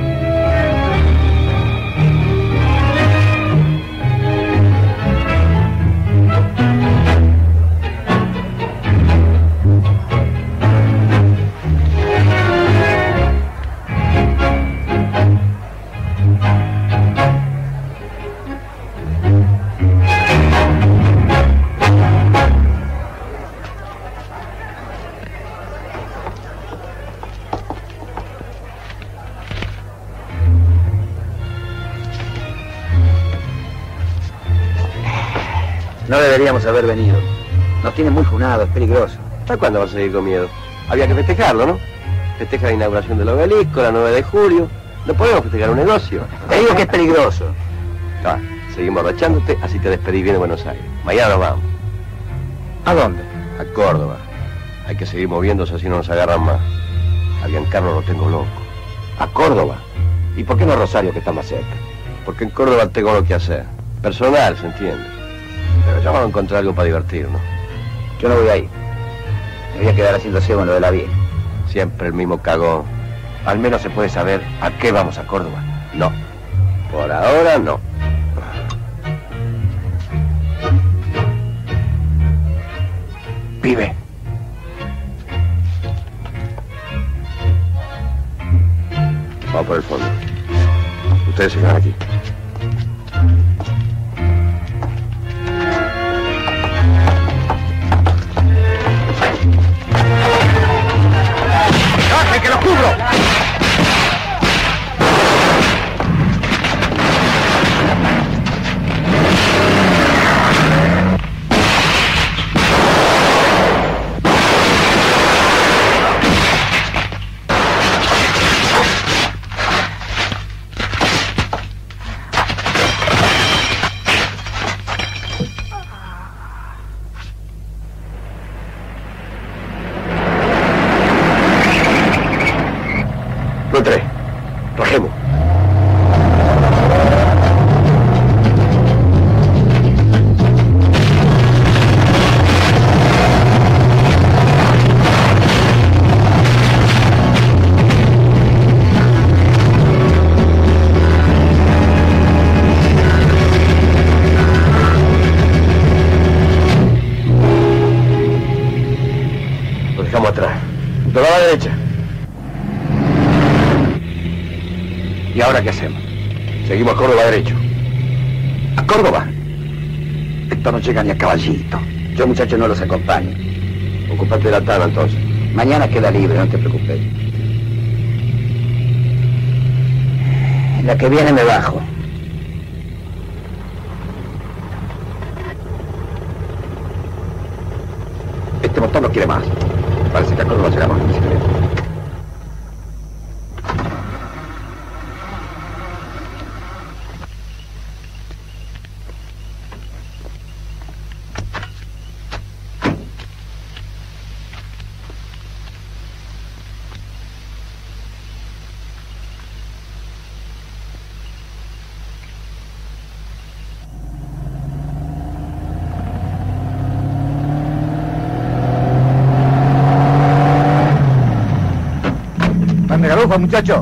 No deberíamos haber venido. Nos tienen muy funados, es peligroso. ¿Hasta cuándo vas a seguir con miedo? Había que festejarlo, ¿no? Festeja la inauguración del obelisco, la nueve de julio. No podemos festejar un negocio. Te digo que es peligroso. Va, seguimos borrachándote, así te despedís bien de Buenos Aires. Mañana nos vamos. ¿A dónde? A Córdoba. Hay que seguir moviéndose así no nos agarran más. A Giancarlo lo tengo loco. ¿A Córdoba? ¿Y por qué no a Rosario, que está más cerca? Porque en Córdoba tengo lo que hacer. Personal, ¿se entiende? Pero ya vamos a encontrar algo para divertirnos. Yo no voy ahí. Me voy a quedar haciendo ciego en lo de la vieja. Siempre el mismo cagón. Al menos se puede saber a qué vamos a Córdoba. No. Por ahora no. Pibe. Vamos por el fondo. Ustedes se quedan aquí. ¡Baje, que lo cubro! No entré. Rajemos. Lo dejamos atrás. Nos va a la derecha. ¿Y ahora qué hacemos? Seguimos Córdoba derecho. ¿A Córdoba? Esto no llega ni a caballito. Yo, muchacho, no los acompaño. Ocupate de la tana, entonces. Mañana queda libre, no te preocupes. La que viene me bajo. Este motor no quiere más. Parece que a Córdoba llegamos en bicicleta. de garufa, muchacho.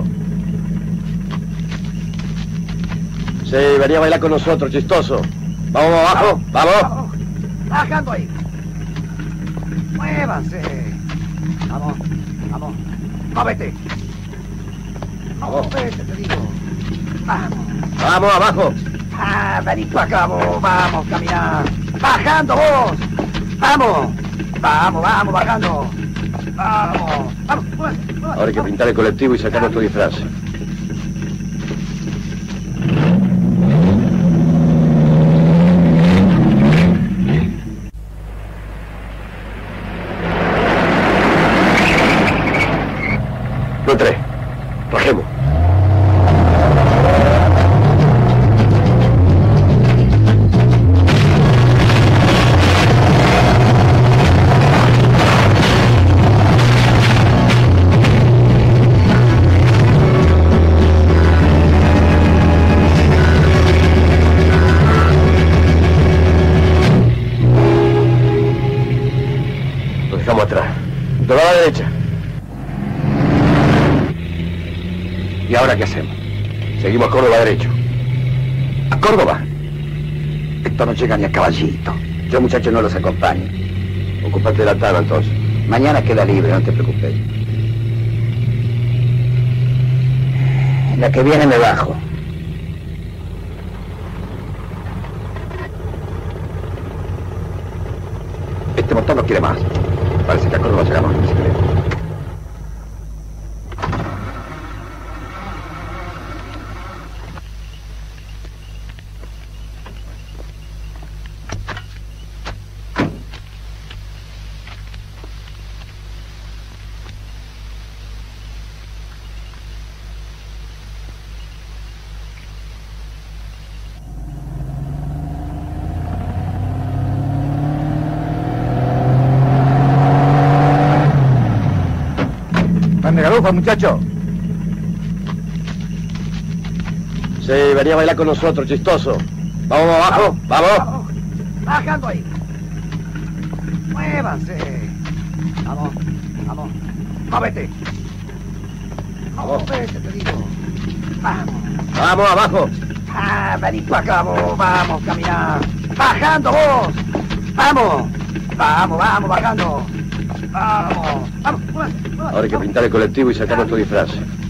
Sí, venía a bailar con nosotros, chistoso. Vamos abajo, vamos. Vamos. Bajando ahí. Muévanse. Vamos, vamos. Móvete. Vamos. Móvete, te digo. Vamos. Vamos, abajo. Ah, vení para acá vos. Vamos, caminar. Bajando vos. Vamos. Vamos, vamos, bajando. Vamos. Vamos, muévete, muévete. Ahora hay que pintar el colectivo y sacar nuestro disfraz. No tres. Bajemos. Lo dejamos atrás. De la derecha. ¿Y ahora qué hacemos? Seguimos a Córdoba derecho. ¿A Córdoba? Esto no llega ni a caballito. Yo, muchacho, no los acompaño. Ocupate de la tana, entonces. Mañana queda libre, no te preocupes. La que viene me bajo. Este motor no quiere más. Parece que a Córdoba llegamos en bicicleta. ¿Van de garufa, muchacho? Sí, venía a bailar con nosotros, chistoso. Vamos abajo, vamos. Vamos. Bajando ahí. Muévanse. Vamos, vamos. Móvete. Vamos. Móvete, te digo. Vamos. Vamos abajo. Ah, vení para acá vos. Vamos, caminar. Bajando vos. Vamos. Vamos, vamos, bajando. Vamos. Vamos, muévete, muévete. Ahora hay que pintar el colectivo y sacar nuestro disfraz.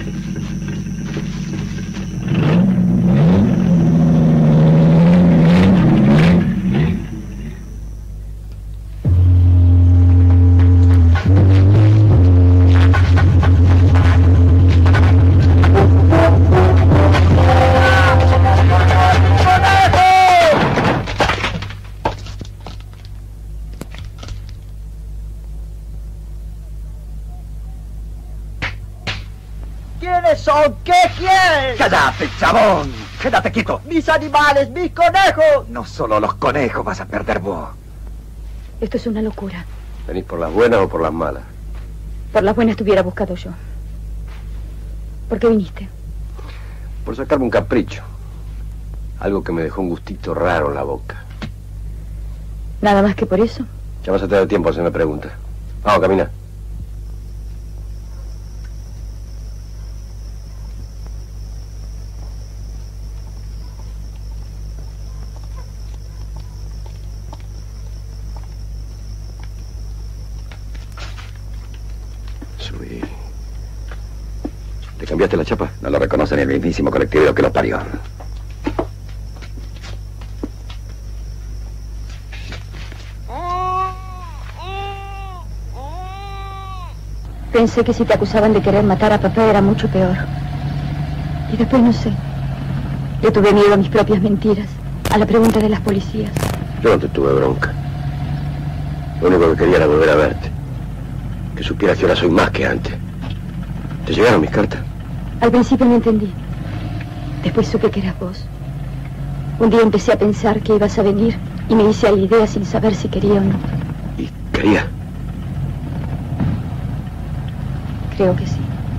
¿Quiénes son? ¿Qué quieren? ¡Cállate, chabón! ¡Quédate quieto! ¡Mis animales! ¡Mis conejos! No solo los conejos vas a perder vos. Esto es una locura. ¿Venís por las buenas o por las malas? Por las buenas te hubiera buscado yo. ¿Por qué viniste? Por sacarme un capricho. Algo que me dejó un gustito raro en la boca. ¿Nada más que por eso? Ya vas a tener tiempo a hacerme preguntas. Vamos, camina. Subí. ¿Te cambiaste la chapa? No lo reconocen el mismísimo colectivo que lo parió. Pensé que si te acusaban de querer matar a papá era mucho peor. Y después no sé. Le tuve miedo a mis propias mentiras, a la pregunta de las policías. Yo no te tuve bronca. Lo único que quería era volver a verte. Que supieras que ahora soy más que antes. ¿Te llegaron mis cartas? Al principio no entendí. Después supe que eras vos. Un día empecé a pensar que ibas a venir y me hice a la idea sin saber si quería o no. ¿Y quería? Creo que sí.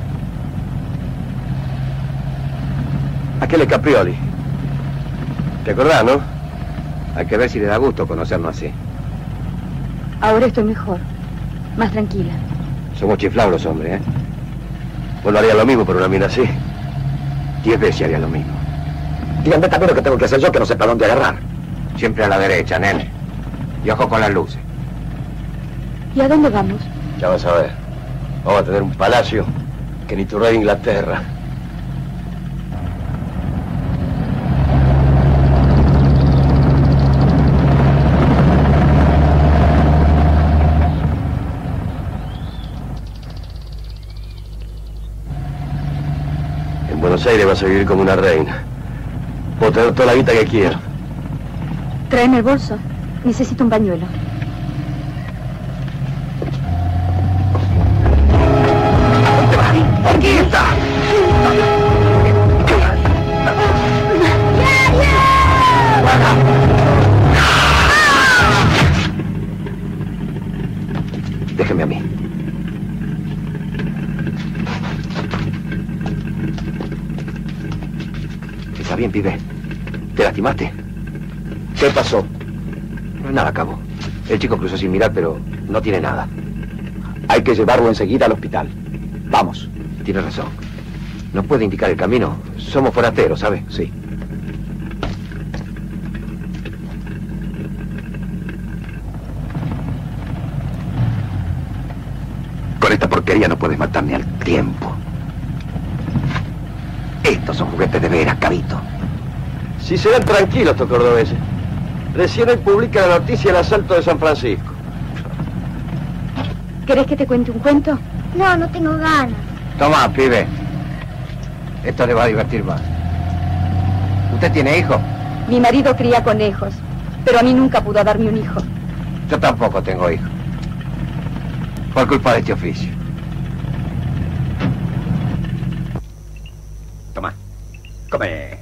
Aquel es Caprioli. ¿Te acordás, no? Hay que ver si le da gusto conocernos así. Ahora estoy mejor, más tranquila. Somos chiflados los hombres, ¿eh? Vos no harías lo mismo por una mina así. Diez veces haría lo mismo. Díganme también lo que tengo que hacer yo, que no sé para dónde agarrar. Siempre a la derecha, nene. Y ojo con las luces. ¿Y a dónde vamos? Ya vas a ver. Vamos a tener un palacio que ni tu rey de Inglaterra. En Buenos Aires vas a vivir como una reina. Puedo tener toda la guita que quiero. Tráeme el bolso. Necesito un pañuelo. ¡Aquí está! Déjeme a mí. Está bien, pibe. ¿Te lastimaste? ¿Qué pasó? No es nada, cabo. El chico cruzó sin mirar, pero no tiene nada. Hay que llevarlo enseguida al hospital. Vamos. Tiene razón. ¿Nos puede indicar el camino? Somos forasteros, ¿sabe? Sí. Con esta porquería no puedes matar ni al tiempo. Estos son juguetes de veras, cabito. Si serán tranquilos estos cordobeses. Recién hoy publica la noticia del asalto de San Francisco. ¿Querés que te cuente un cuento? No, no tengo ganas. Toma, pibe. Esto le va a divertir más. ¿Usted tiene hijos? Mi marido cría conejos, pero a mí nunca pudo darme un hijo. Yo tampoco tengo hijos. Por culpa de este oficio. Toma. Come.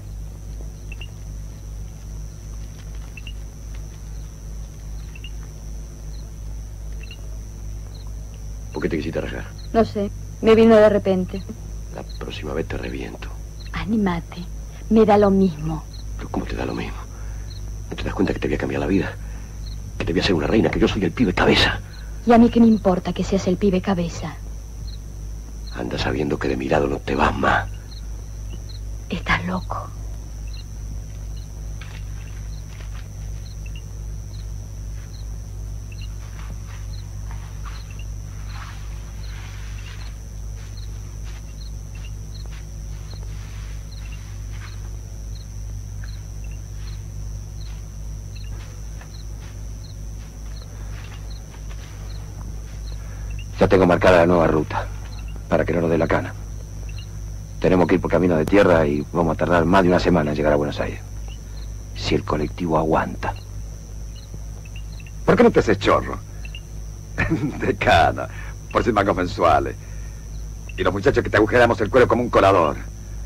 ¿Por qué te quisiste rajar? No sé, me vino de repente. La próxima vez te reviento. Anímate, me da lo mismo. ¿Pero cómo te da lo mismo? ¿No te das cuenta que te voy a cambiar la vida? Que te voy a hacer una reina, que yo soy el pibe cabeza. Y a mí qué me importa que seas el pibe cabeza. Anda sabiendo que de mi lado no te vas más. Estás loco. Ya tengo marcada la nueva ruta, para que no nos dé la cana. Tenemos que ir por camino de tierra y vamos a tardar más de una semana en llegar a Buenos Aires. Si el colectivo aguanta. ¿Por qué no te haces chorro? De cana, por seis mangos mensuales. Y los muchachos que te agujeramos el cuero como un colador.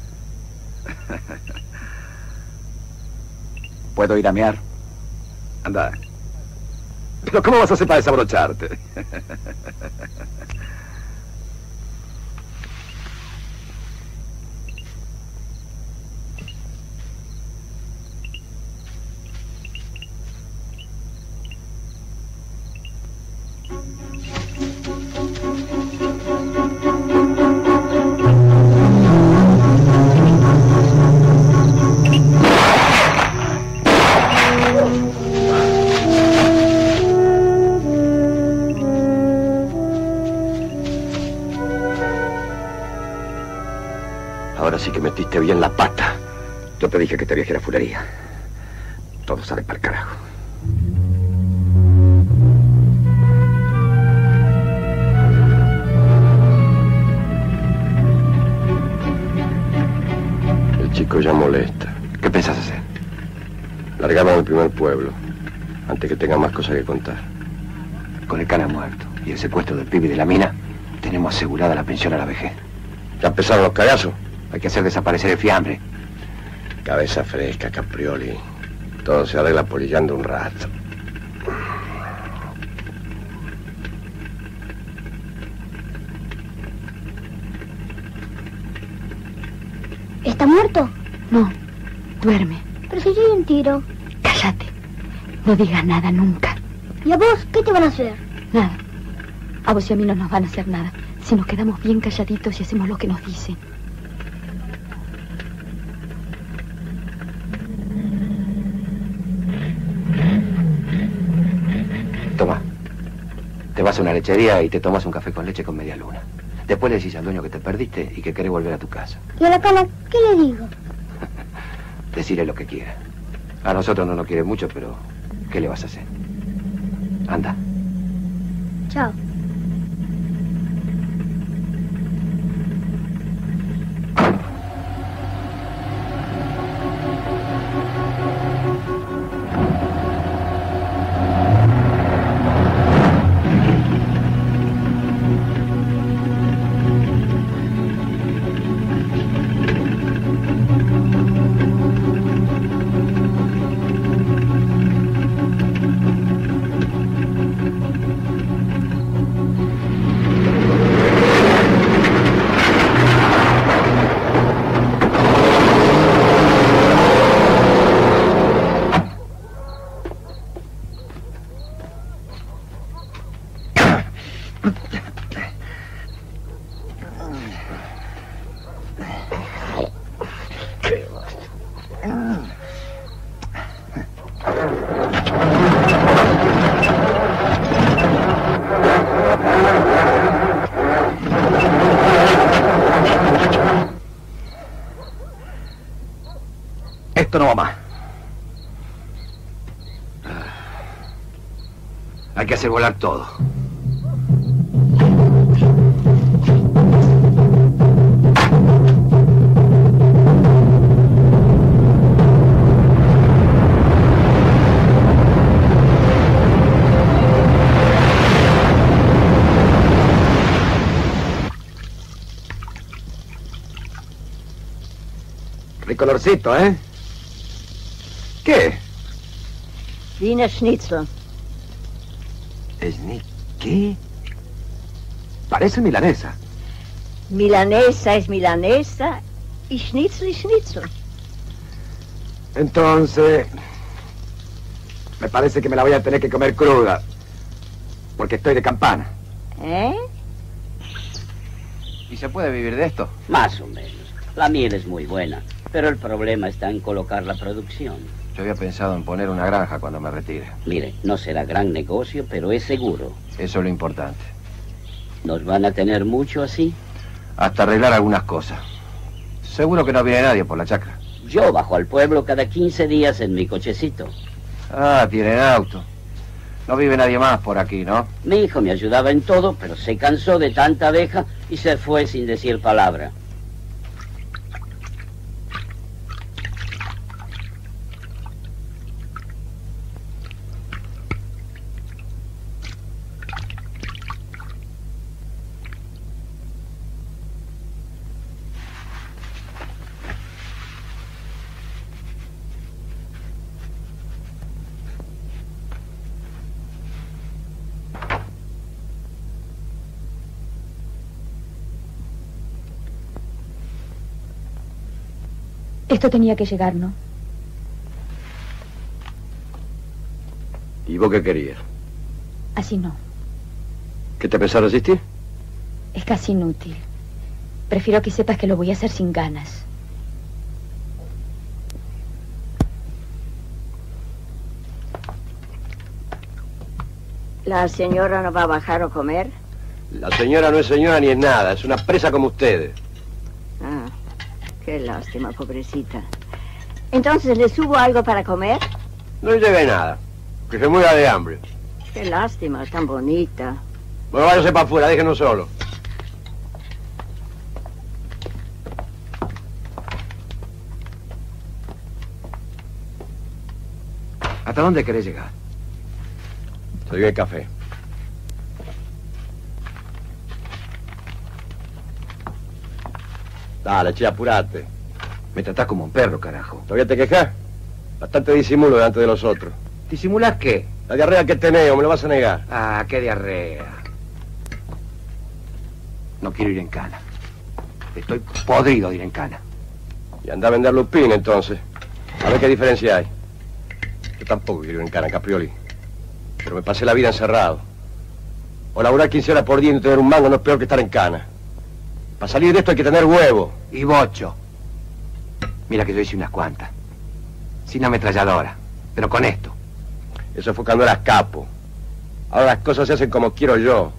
¿Puedo ir a mear? Anda. ¿Pero cómo vas a hacer para desabrocharte? Ahora sí que metiste bien la pata. Yo te dije que te viaje a la fulería. Todo sale para el carajo. chico ya molesta. ¿Qué pensás hacer? Largarme al primer pueblo, antes que tenga más cosas que contar. Con el cana muerto y el secuestro del pibe y de la mina, tenemos asegurada la pensión a la vejez. ¿Ya empezaron los cagazos? Hay que hacer desaparecer el fiambre. Cabeza fresca, Caprioli. Todo se arregla polillando un rato. ¿Está muerto? No, duerme. Pero si yo di un tiro. Cállate. No digas nada nunca. ¿Y a vos qué te van a hacer? Nada. A vos y a mí no nos van a hacer nada. Si nos quedamos bien calladitos y hacemos lo que nos dicen. Toma. Te vas a una lechería y te tomas un café con leche con media luna. Después le decís al dueño que te perdiste y que querés volver a tu casa. ¿Y a la cana qué le digo? Decirle lo que quiera. A nosotros no nos quiere mucho, pero ¿qué le vas a hacer? Anda. Chao. Esto no va más. Hay que hacer volar todo. Rico olorcito, ¿eh? ¿Qué? Wiener Schnitzel. ¿Sni- ¿Qué? Parece milanesa. Milanesa es milanesa y Schnitzel es Schnitzel. Entonces, me parece que me la voy a tener que comer cruda, porque estoy de campana. ¿Eh? ¿Y se puede vivir de esto? Más o menos. La miel es muy buena, pero el problema está en colocar la producción. Yo había pensado en poner una granja cuando me retire. Mire, no será gran negocio, pero es seguro. Eso es lo importante. ¿Nos van a tener mucho así? Hasta arreglar algunas cosas. Seguro que no viene nadie por la chacra. Yo bajo al pueblo cada quince días en mi cochecito. Ah, tienen auto. No vive nadie más por aquí, ¿no? Mi hijo me ayudaba en todo, pero se cansó de tanta abeja y se fue sin decir palabra. Esto tenía que llegar, ¿no? ¿Y vos qué querías? Así no. ¿Qué te pensás resistir? Es casi inútil. Prefiero que sepas que lo voy a hacer sin ganas. ¿La señora no va a bajar a comer? La señora no es señora ni es nada, es una presa como ustedes. Ah, qué lástima, pobrecita. Entonces, ¿le subo algo para comer? No le lleve nada, que se muera de hambre. Qué lástima, tan bonita. Bueno, váyase para afuera, déjenos solo. ¿Hasta dónde querés llegar? Soy el café. Dale, che, apurate. Me tratás como un perro, carajo. ¿Todavía te quejas? Bastante disimulo delante de los otros. ¿Disimulás qué? La diarrea que tenés, ¿o me lo vas a negar? Ah, qué diarrea. No quiero ir en cana. Estoy podrido de ir en cana. Y anda a vender lupín, entonces. A ver qué diferencia hay. Yo tampoco quiero ir en cana, Caprioli. Pero me pasé la vida encerrado. O laburar quince horas por día y no tener un mango no es peor que estar en cana. Para salir de esto hay que tener huevo. Y bocho. Mira que yo hice unas cuantas. Sin ametralladora. Pero con esto. Eso fue cuando eras capo. Ahora las cosas se hacen como quiero yo.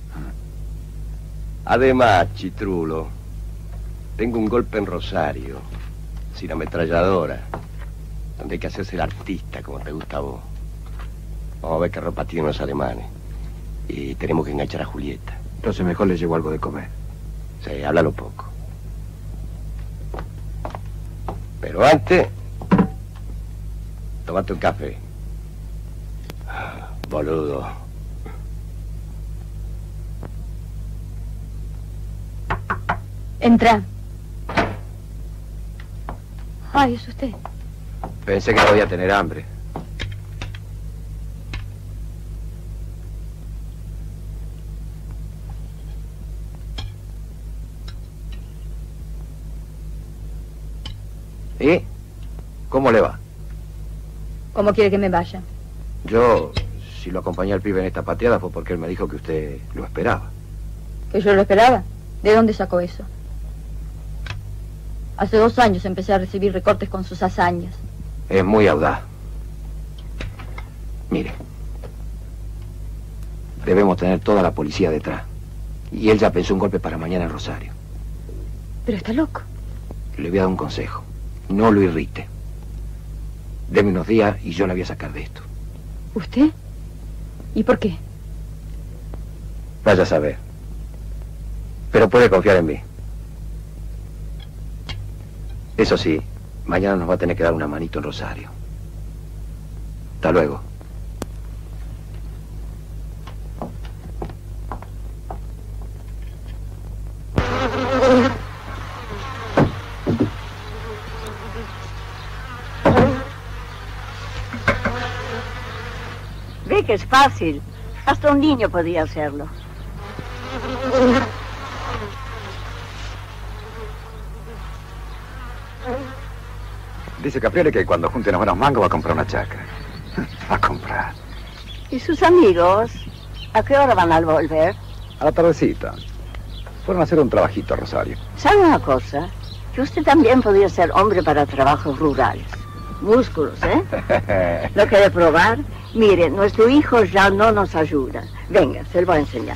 Además, chitrulo, tengo un golpe en Rosario, sin ametralladora, donde hay que hacerse el artista, como te gusta a vos. Vamos a ver qué ropa tienen los alemanes. Y tenemos que enganchar a Julieta. Entonces mejor le llevo algo de comer. Sí, háblalo poco. Pero antes, tomate un café. Boludo. Entra. Ay, es usted. Pensé que podía tener hambre. ¿Y? ¿Cómo le va? ¿Cómo quiere que me vaya? Yo, si lo acompañé al pibe en esta pateada fue porque él me dijo que usted lo esperaba. ¿Que yo lo esperaba? ¿De dónde sacó eso? Hace dos años empecé a recibir recortes con sus hazañas. Es muy audaz. Mire, debemos tener toda la policía detrás. Y él ya pensó un golpe para mañana en Rosario. Pero está loco. Le voy a dar un consejo. No lo irrite. Deme unos días y yo la voy a sacar de esto. ¿Usted? ¿Y por qué? Vaya a saber. Pero puede confiar en mí. Eso sí, mañana nos va a tener que dar una manito en Rosario. Hasta luego. Ve que es fácil. Hasta un niño podía hacerlo. Dice Caprioli que cuando junten unos buenos mangos va a comprar una chacra. A comprar. ¿Y sus amigos? ¿A qué hora van a volver? A la tardecita. Fueron a hacer un trabajito a Rosario. ¿Sabe una cosa? Que usted también podría ser hombre para trabajos rurales. Músculos, ¿eh? ¿Lo quiere probar? Mire, nuestro hijo ya no nos ayuda. Venga, se lo voy a enseñar.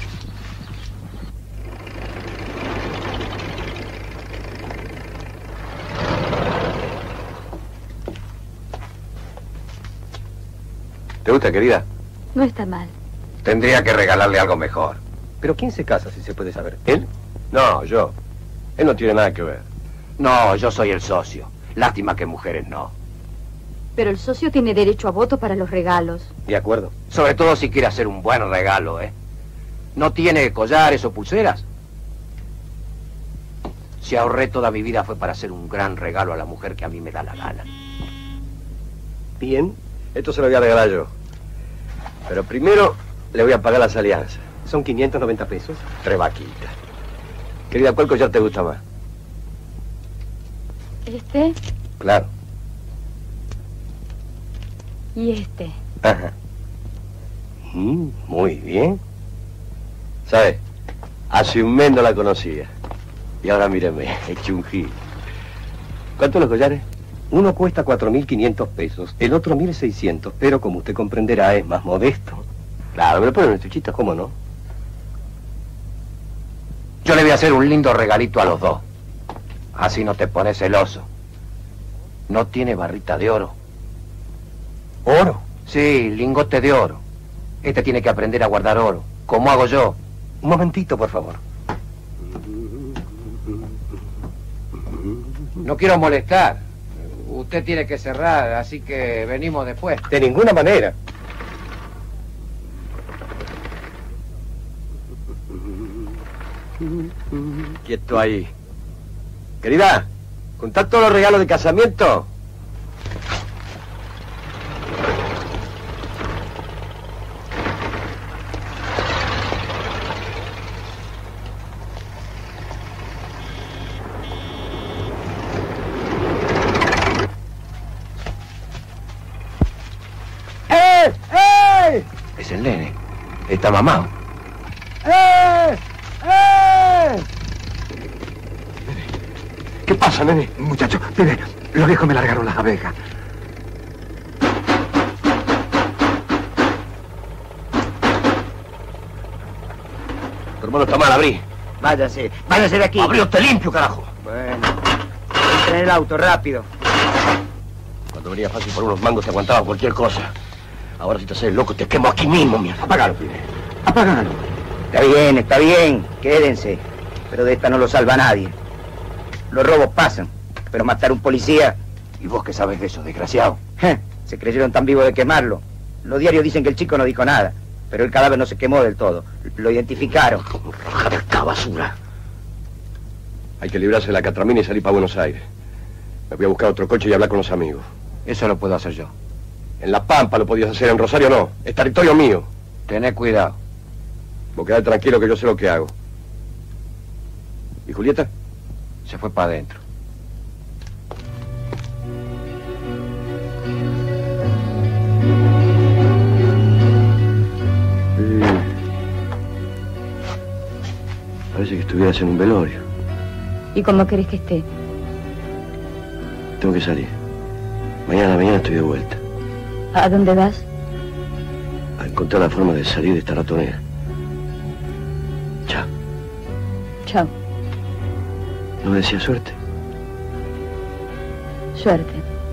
¿Te gusta, querida? No está mal. Tendría que regalarle algo mejor. ¿Pero quién se casa, si se puede saber? ¿Él? No, yo. Él no tiene nada que ver. No, yo soy el socio. Lástima que mujeres no. Pero el socio tiene derecho a voto para los regalos. De acuerdo. Sobre todo si quiere hacer un buen regalo, ¿eh? ¿No tiene collares o pulseras? Si ahorré toda mi vida fue para hacer un gran regalo a la mujer que a mí me da la gana. Bien, esto se lo voy a regalar yo. Pero primero le voy a pagar las alianzas. Son quinientos noventa pesos. Tres vaquitas. Querida, ¿cuál collar te gusta más? ¿Este? Claro. Y este. Ajá. Mm, muy bien. ¿Sabes? Hace un mes no la conocía. Y ahora míreme, he hecho un gil. ¿Cuántos los collares? Uno cuesta cuatro mil quinientos pesos, el otro mil seiscientos, pero como usted comprenderá es más modesto. Claro, me lo ponen en estuchitos, ¿cómo no? Yo le voy a hacer un lindo regalito a los dos. Así no te pones celoso. No tiene barrita de oro. ¿Oro? Sí, lingote de oro. Este tiene que aprender a guardar oro, como hago yo. Un momentito, por favor. No quiero molestar. Usted tiene que cerrar, así que venimos después. De ninguna manera. Quieto ahí. Querida, ¿contá todos los regalos de casamiento? ¡Eh! ¡Eh! Es el nene. Está mamado. ¡Eh! ¡Eh! ¿Qué pasa, nene? Muchacho, mire, los viejos me largaron las abejas. Tu hermano está mal, abrí. Váyase, váyase de aquí. Abrí usted limpio, carajo. Bueno, entra en el auto, rápido. Cuando venía fácil por unos mangos te aguantaba cualquier cosa. Ahora si te haces loco te quemo aquí mismo, mierda. Apágalo, pibe. Apágalo. Está bien, está bien, quédense. Pero de esta no lo salva nadie. Los robos pasan, pero matar a un policía... ¿Y vos qué sabes de eso, desgraciado? Je, se creyeron tan vivos de quemarlo. Los diarios dicen que el chico no dijo nada, pero el cadáver no se quemó del todo. Lo identificaron. Raja de esta basura. Hay que librarse de la catramina y salir para Buenos Aires. Me voy a buscar otro coche y hablar con los amigos. Eso lo puedo hacer yo. En La Pampa lo podías hacer, en Rosario no. Es territorio mío. Tené cuidado. Vos quedate tranquilo que yo sé lo que hago. ¿Y Julieta? Se fue para adentro. Eh, parece que estuvieras en un velorio. ¿Y cómo querés que esté? Tengo que salir. Mañana, mañana estoy de vuelta. ¿A dónde vas? A encontrar la forma de salir de esta ratonera. Chao. Chao. ¿No me decía suerte? Suerte.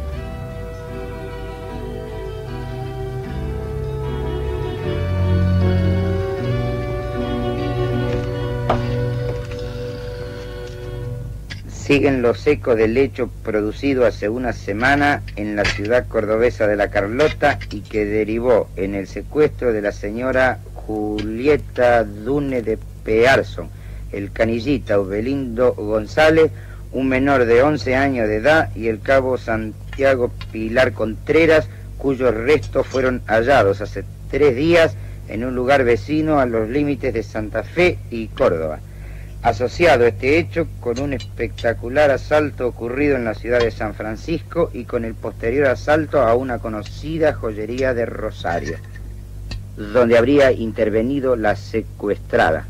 Siguen los ecos del hecho producido hace una semana en la ciudad cordobesa de La Carlota y que derivó en el secuestro de la señora Julieta Dune de Pearson, el canillita Obelindo González, un menor de once años de edad, y el cabo Santiago Pilar Contreras, cuyos restos fueron hallados hace tres días en un lugar vecino a los límites de Santa Fe y Córdoba. Asociado este hecho con un espectacular asalto ocurrido en la ciudad de San Francisco y con el posterior asalto a una conocida joyería de Rosario, donde habría intervenido la secuestrada.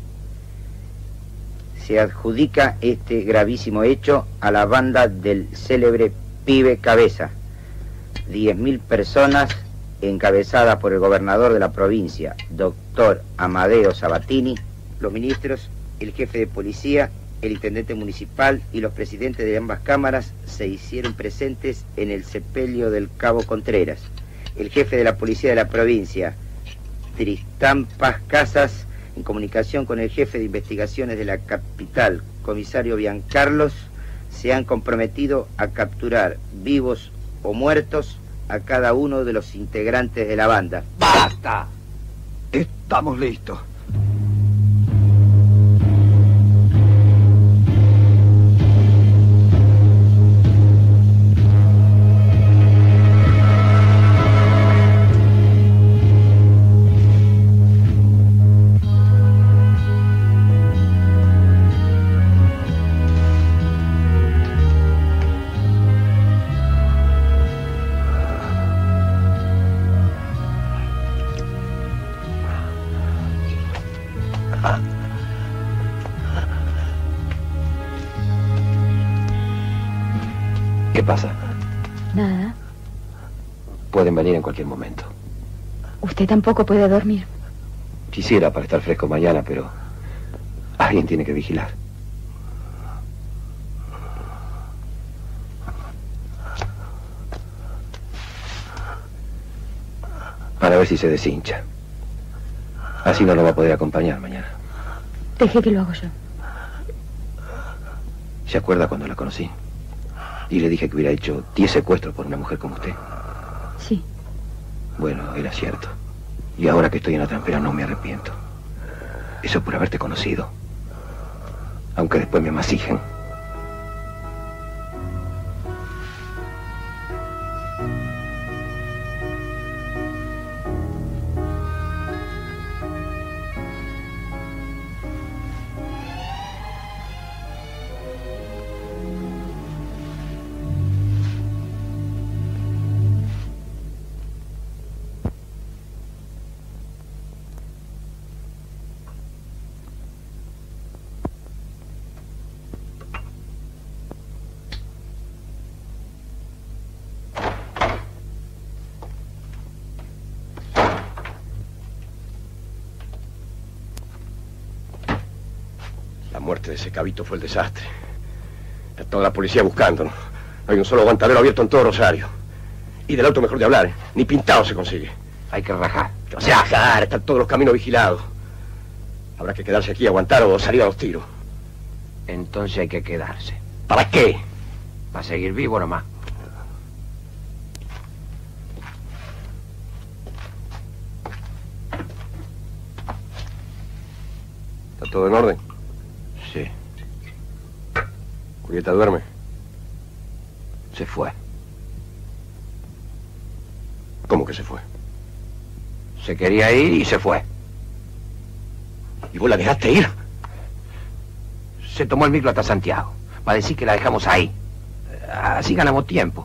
Se adjudica este gravísimo hecho a la banda del célebre Pibe Cabeza. Diez mil personas encabezadas por el gobernador de la provincia, doctor Amadeo Sabatini, los ministros, el jefe de policía, el intendente municipal y los presidentes de ambas cámaras se hicieron presentes en el sepelio del cabo Contreras. El jefe de la policía de la provincia, Tristán Paz Casas, en comunicación con el jefe de investigaciones de la capital, comisario Biancarlos, se han comprometido a capturar, vivos o muertos, a cada uno de los integrantes de la banda. ¡Basta! Estamos listos. ¿Qué pasa? Nada. Pueden venir en cualquier momento. Usted tampoco puede dormir. Quisiera para estar fresco mañana, pero alguien tiene que vigilar. Para ver si se deshincha. Así no lo va a poder acompañar mañana. Deje que lo hago yo. ¿Se acuerda cuando la conocí? Y le dije que hubiera hecho diez secuestros por una mujer como usted. Sí. Bueno, era cierto. Y ahora que estoy en la trampera no me arrepiento. Eso por haberte conocido. Aunque después me masijen. La muerte de ese cabito fue el desastre. Está toda la policía buscándonos. No hay un solo aguantadero abierto en todo Rosario. Y del auto mejor de hablar, ¿eh? Ni pintado se consigue. Hay que rajar. O sea, rajar, están todos los caminos vigilados. Habrá que quedarse aquí a aguantar o salir a los tiros. Entonces hay que quedarse. ¿Para qué? Para seguir vivo nomás. ¿Está todo en orden? Sí. ¿Julieta duerme? Se fue. ¿Cómo que se fue? Se quería ir y se fue. ¿Y vos la dejaste ir? Se tomó el micro hasta Santiago. Para decir que la dejamos ahí. Así ganamos tiempo.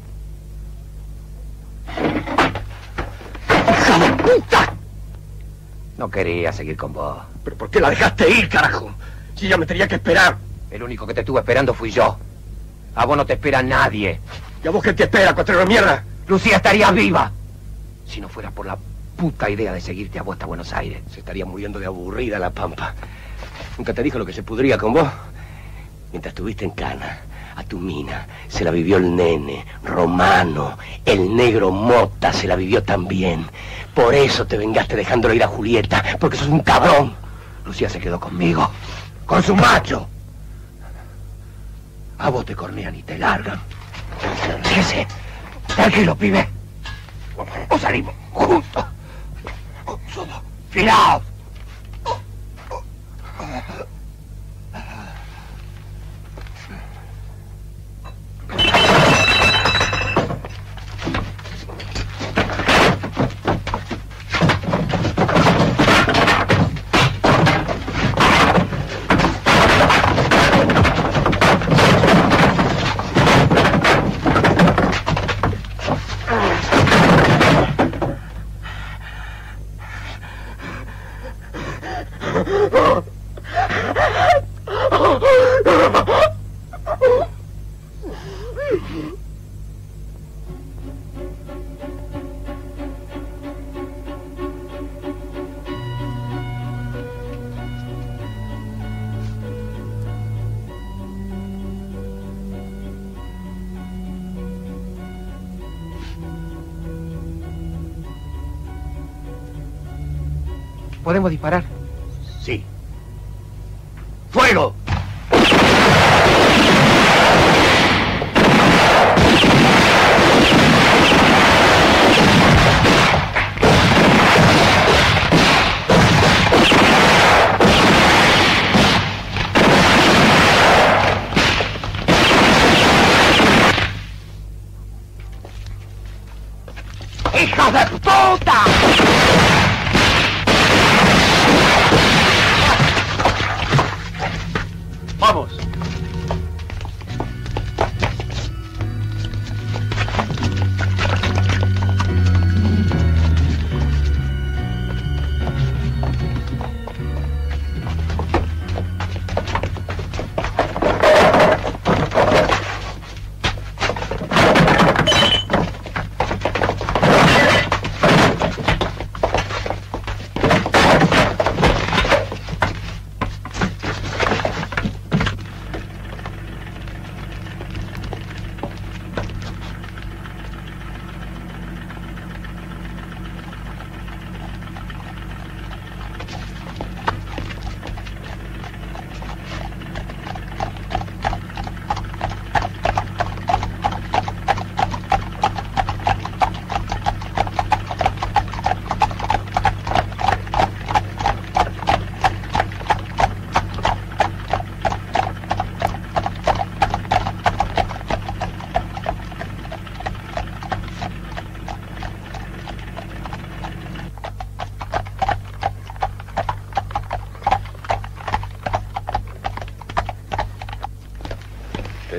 ¡Hija de puta! No quería seguir con vos. ¿Pero por qué la dejaste ir, carajo? Si ella me tenía que esperar. El único que te estuvo esperando fui yo. A vos no te espera nadie. ¿Y a vos quién te espera, cuatrero de mierda? Lucía estaría viva. Si no fuera por la puta idea de seguirte a vos hasta Buenos Aires. Se estaría muriendo de aburrida la Pampa. ¿Nunca te dijo lo que se pudría con vos? Mientras estuviste en Cana, a tu mina se la vivió el nene, Romano, el negro Mota se la vivió también. Por eso te vengaste dejándolo ir a Julieta, porque sos un cabrón. Lucía se quedó conmigo, con su macho. A vos te cornean y te largan. Fíjese, tranquilo, pibe. O salimos juntos. Somos filados. ¿Podemos disparar? Sí. ¡Fuego! ¡Hija de puta!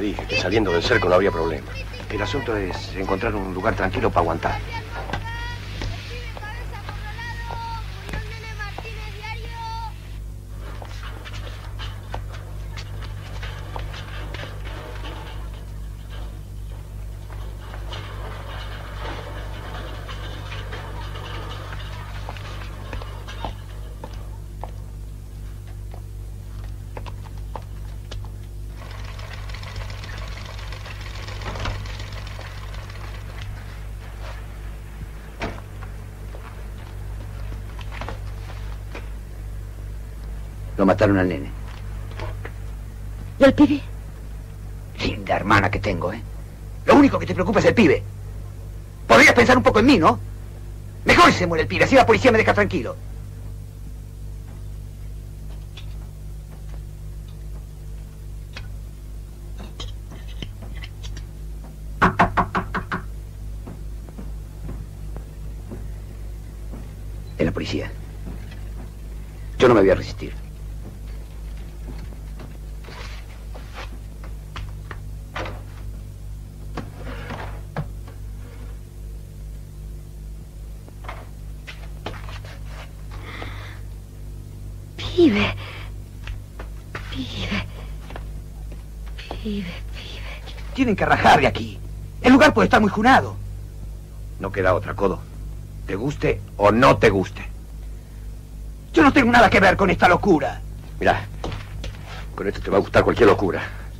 dije que saliendo del cerco no había problema. El asunto es encontrar un lugar tranquilo para aguantar. Lo mataron al nene. ¿Y el pibe? Linda hermana que tengo, ¿eh? Lo único que te preocupa es el pibe. Podrías pensar un poco en mí, ¿no? Mejor si se muere el pibe, así la policía me deja tranquilo. Es la policía. Yo no me voy a resistir. Pibe. Pibe. Pibe, pibe. Tienen que rajar de aquí. El lugar puede estar muy junado. No queda otra, Codo. Te guste o no te guste. Yo no tengo nada que ver con esta locura. Mirá, con esto te va a gustar cualquier locura.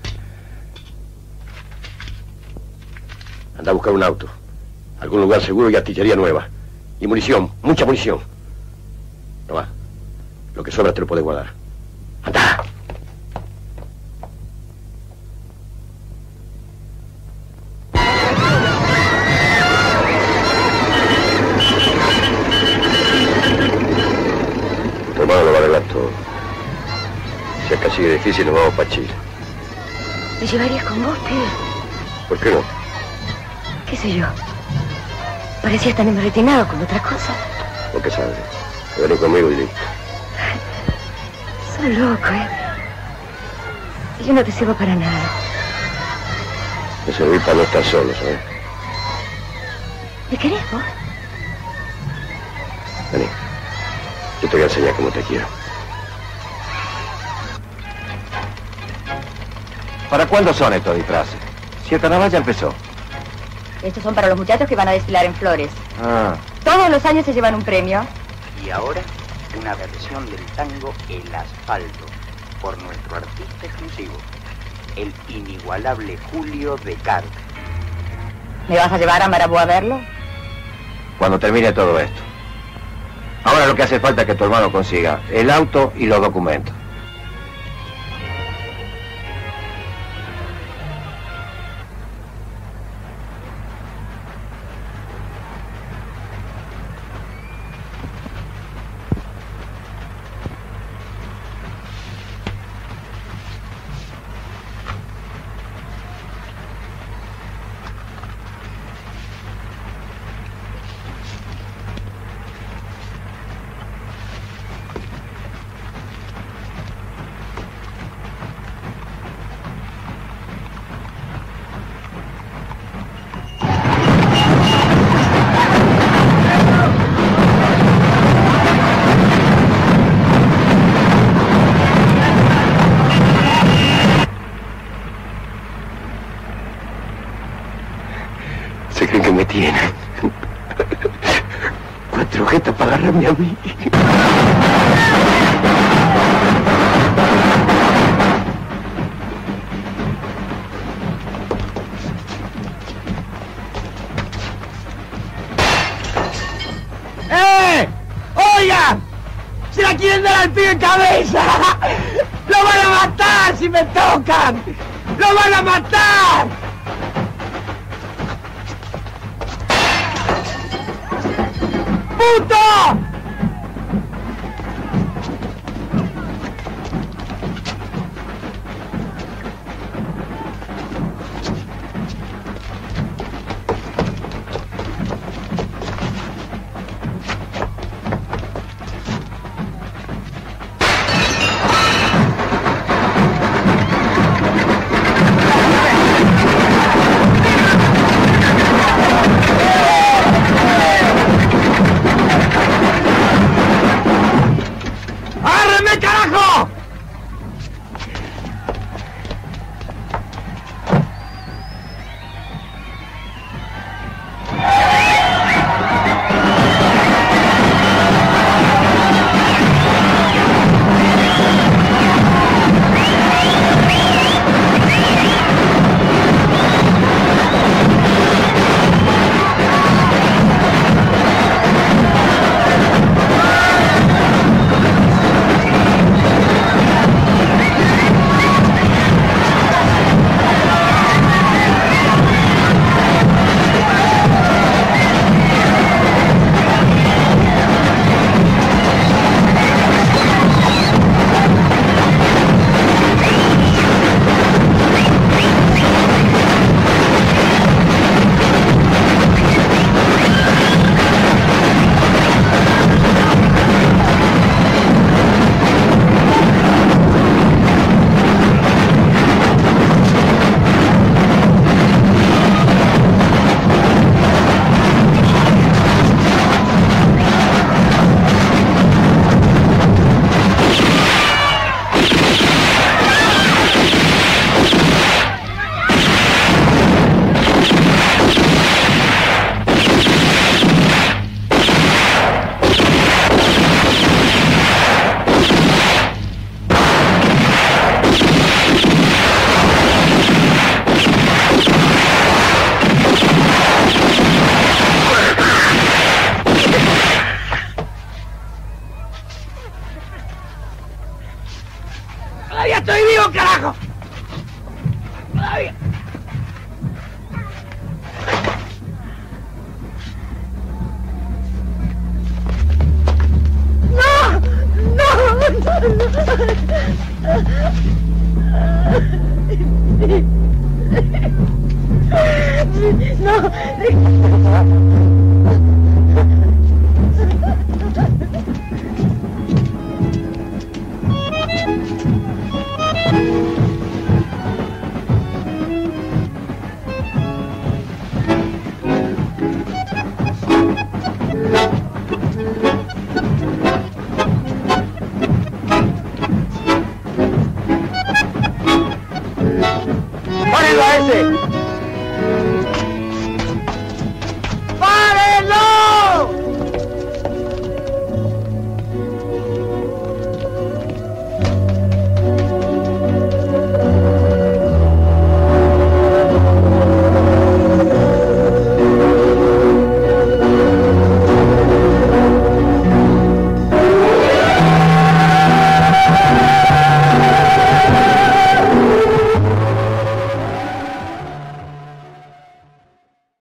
Anda a buscar un auto, algún lugar seguro y artillería nueva. Y munición, mucha munición. No va. Lo que sobra te lo puedes guardar. ¡Anda! Tu hermano lo va a arreglar todo. Si es que así de difícil, nos vamos para Chile. ¿Me llevarías con vos, pibe? ¿Por qué no? ¿Qué sé yo? Parecías tan embarretinado como otra cosa. ¿Por qué sabes? Vení conmigo y listo. Sos loco, ¿eh? Y yo no te sirvo para nada. Me serví para no estar solo, ¿sabes? ¿Me querés vos? Vení. Yo te voy a enseñar cómo te quiero. ¿Para cuándo son estos disfraces? Si el carnaval ya empezó. Estos son para los muchachos que van a desfilar en Flores. Ah. Todos los años se llevan un premio. Y ahora, una versión del tango El Asfalto, por nuestro artista exclusivo, el inigualable Julio de Caro. ¿Me vas a llevar a Marabú a verlo? Cuando termine todo esto. Ahora lo que hace falta es que tu hermano consiga el auto y los documentos. Se creen que me tienen. Cuatro jetas para agarrarme a mí. ¡Eh! ¡Oigan! ¡Se la quieren dar al pibe en cabeza! ¡Lo van a matar si me tocan! ¡Lo van a matar! ¡Puto! ¡Todavía estoy vivo, carajo! ¡Todavía! ¡No! ¡No! ¡No! ¡No!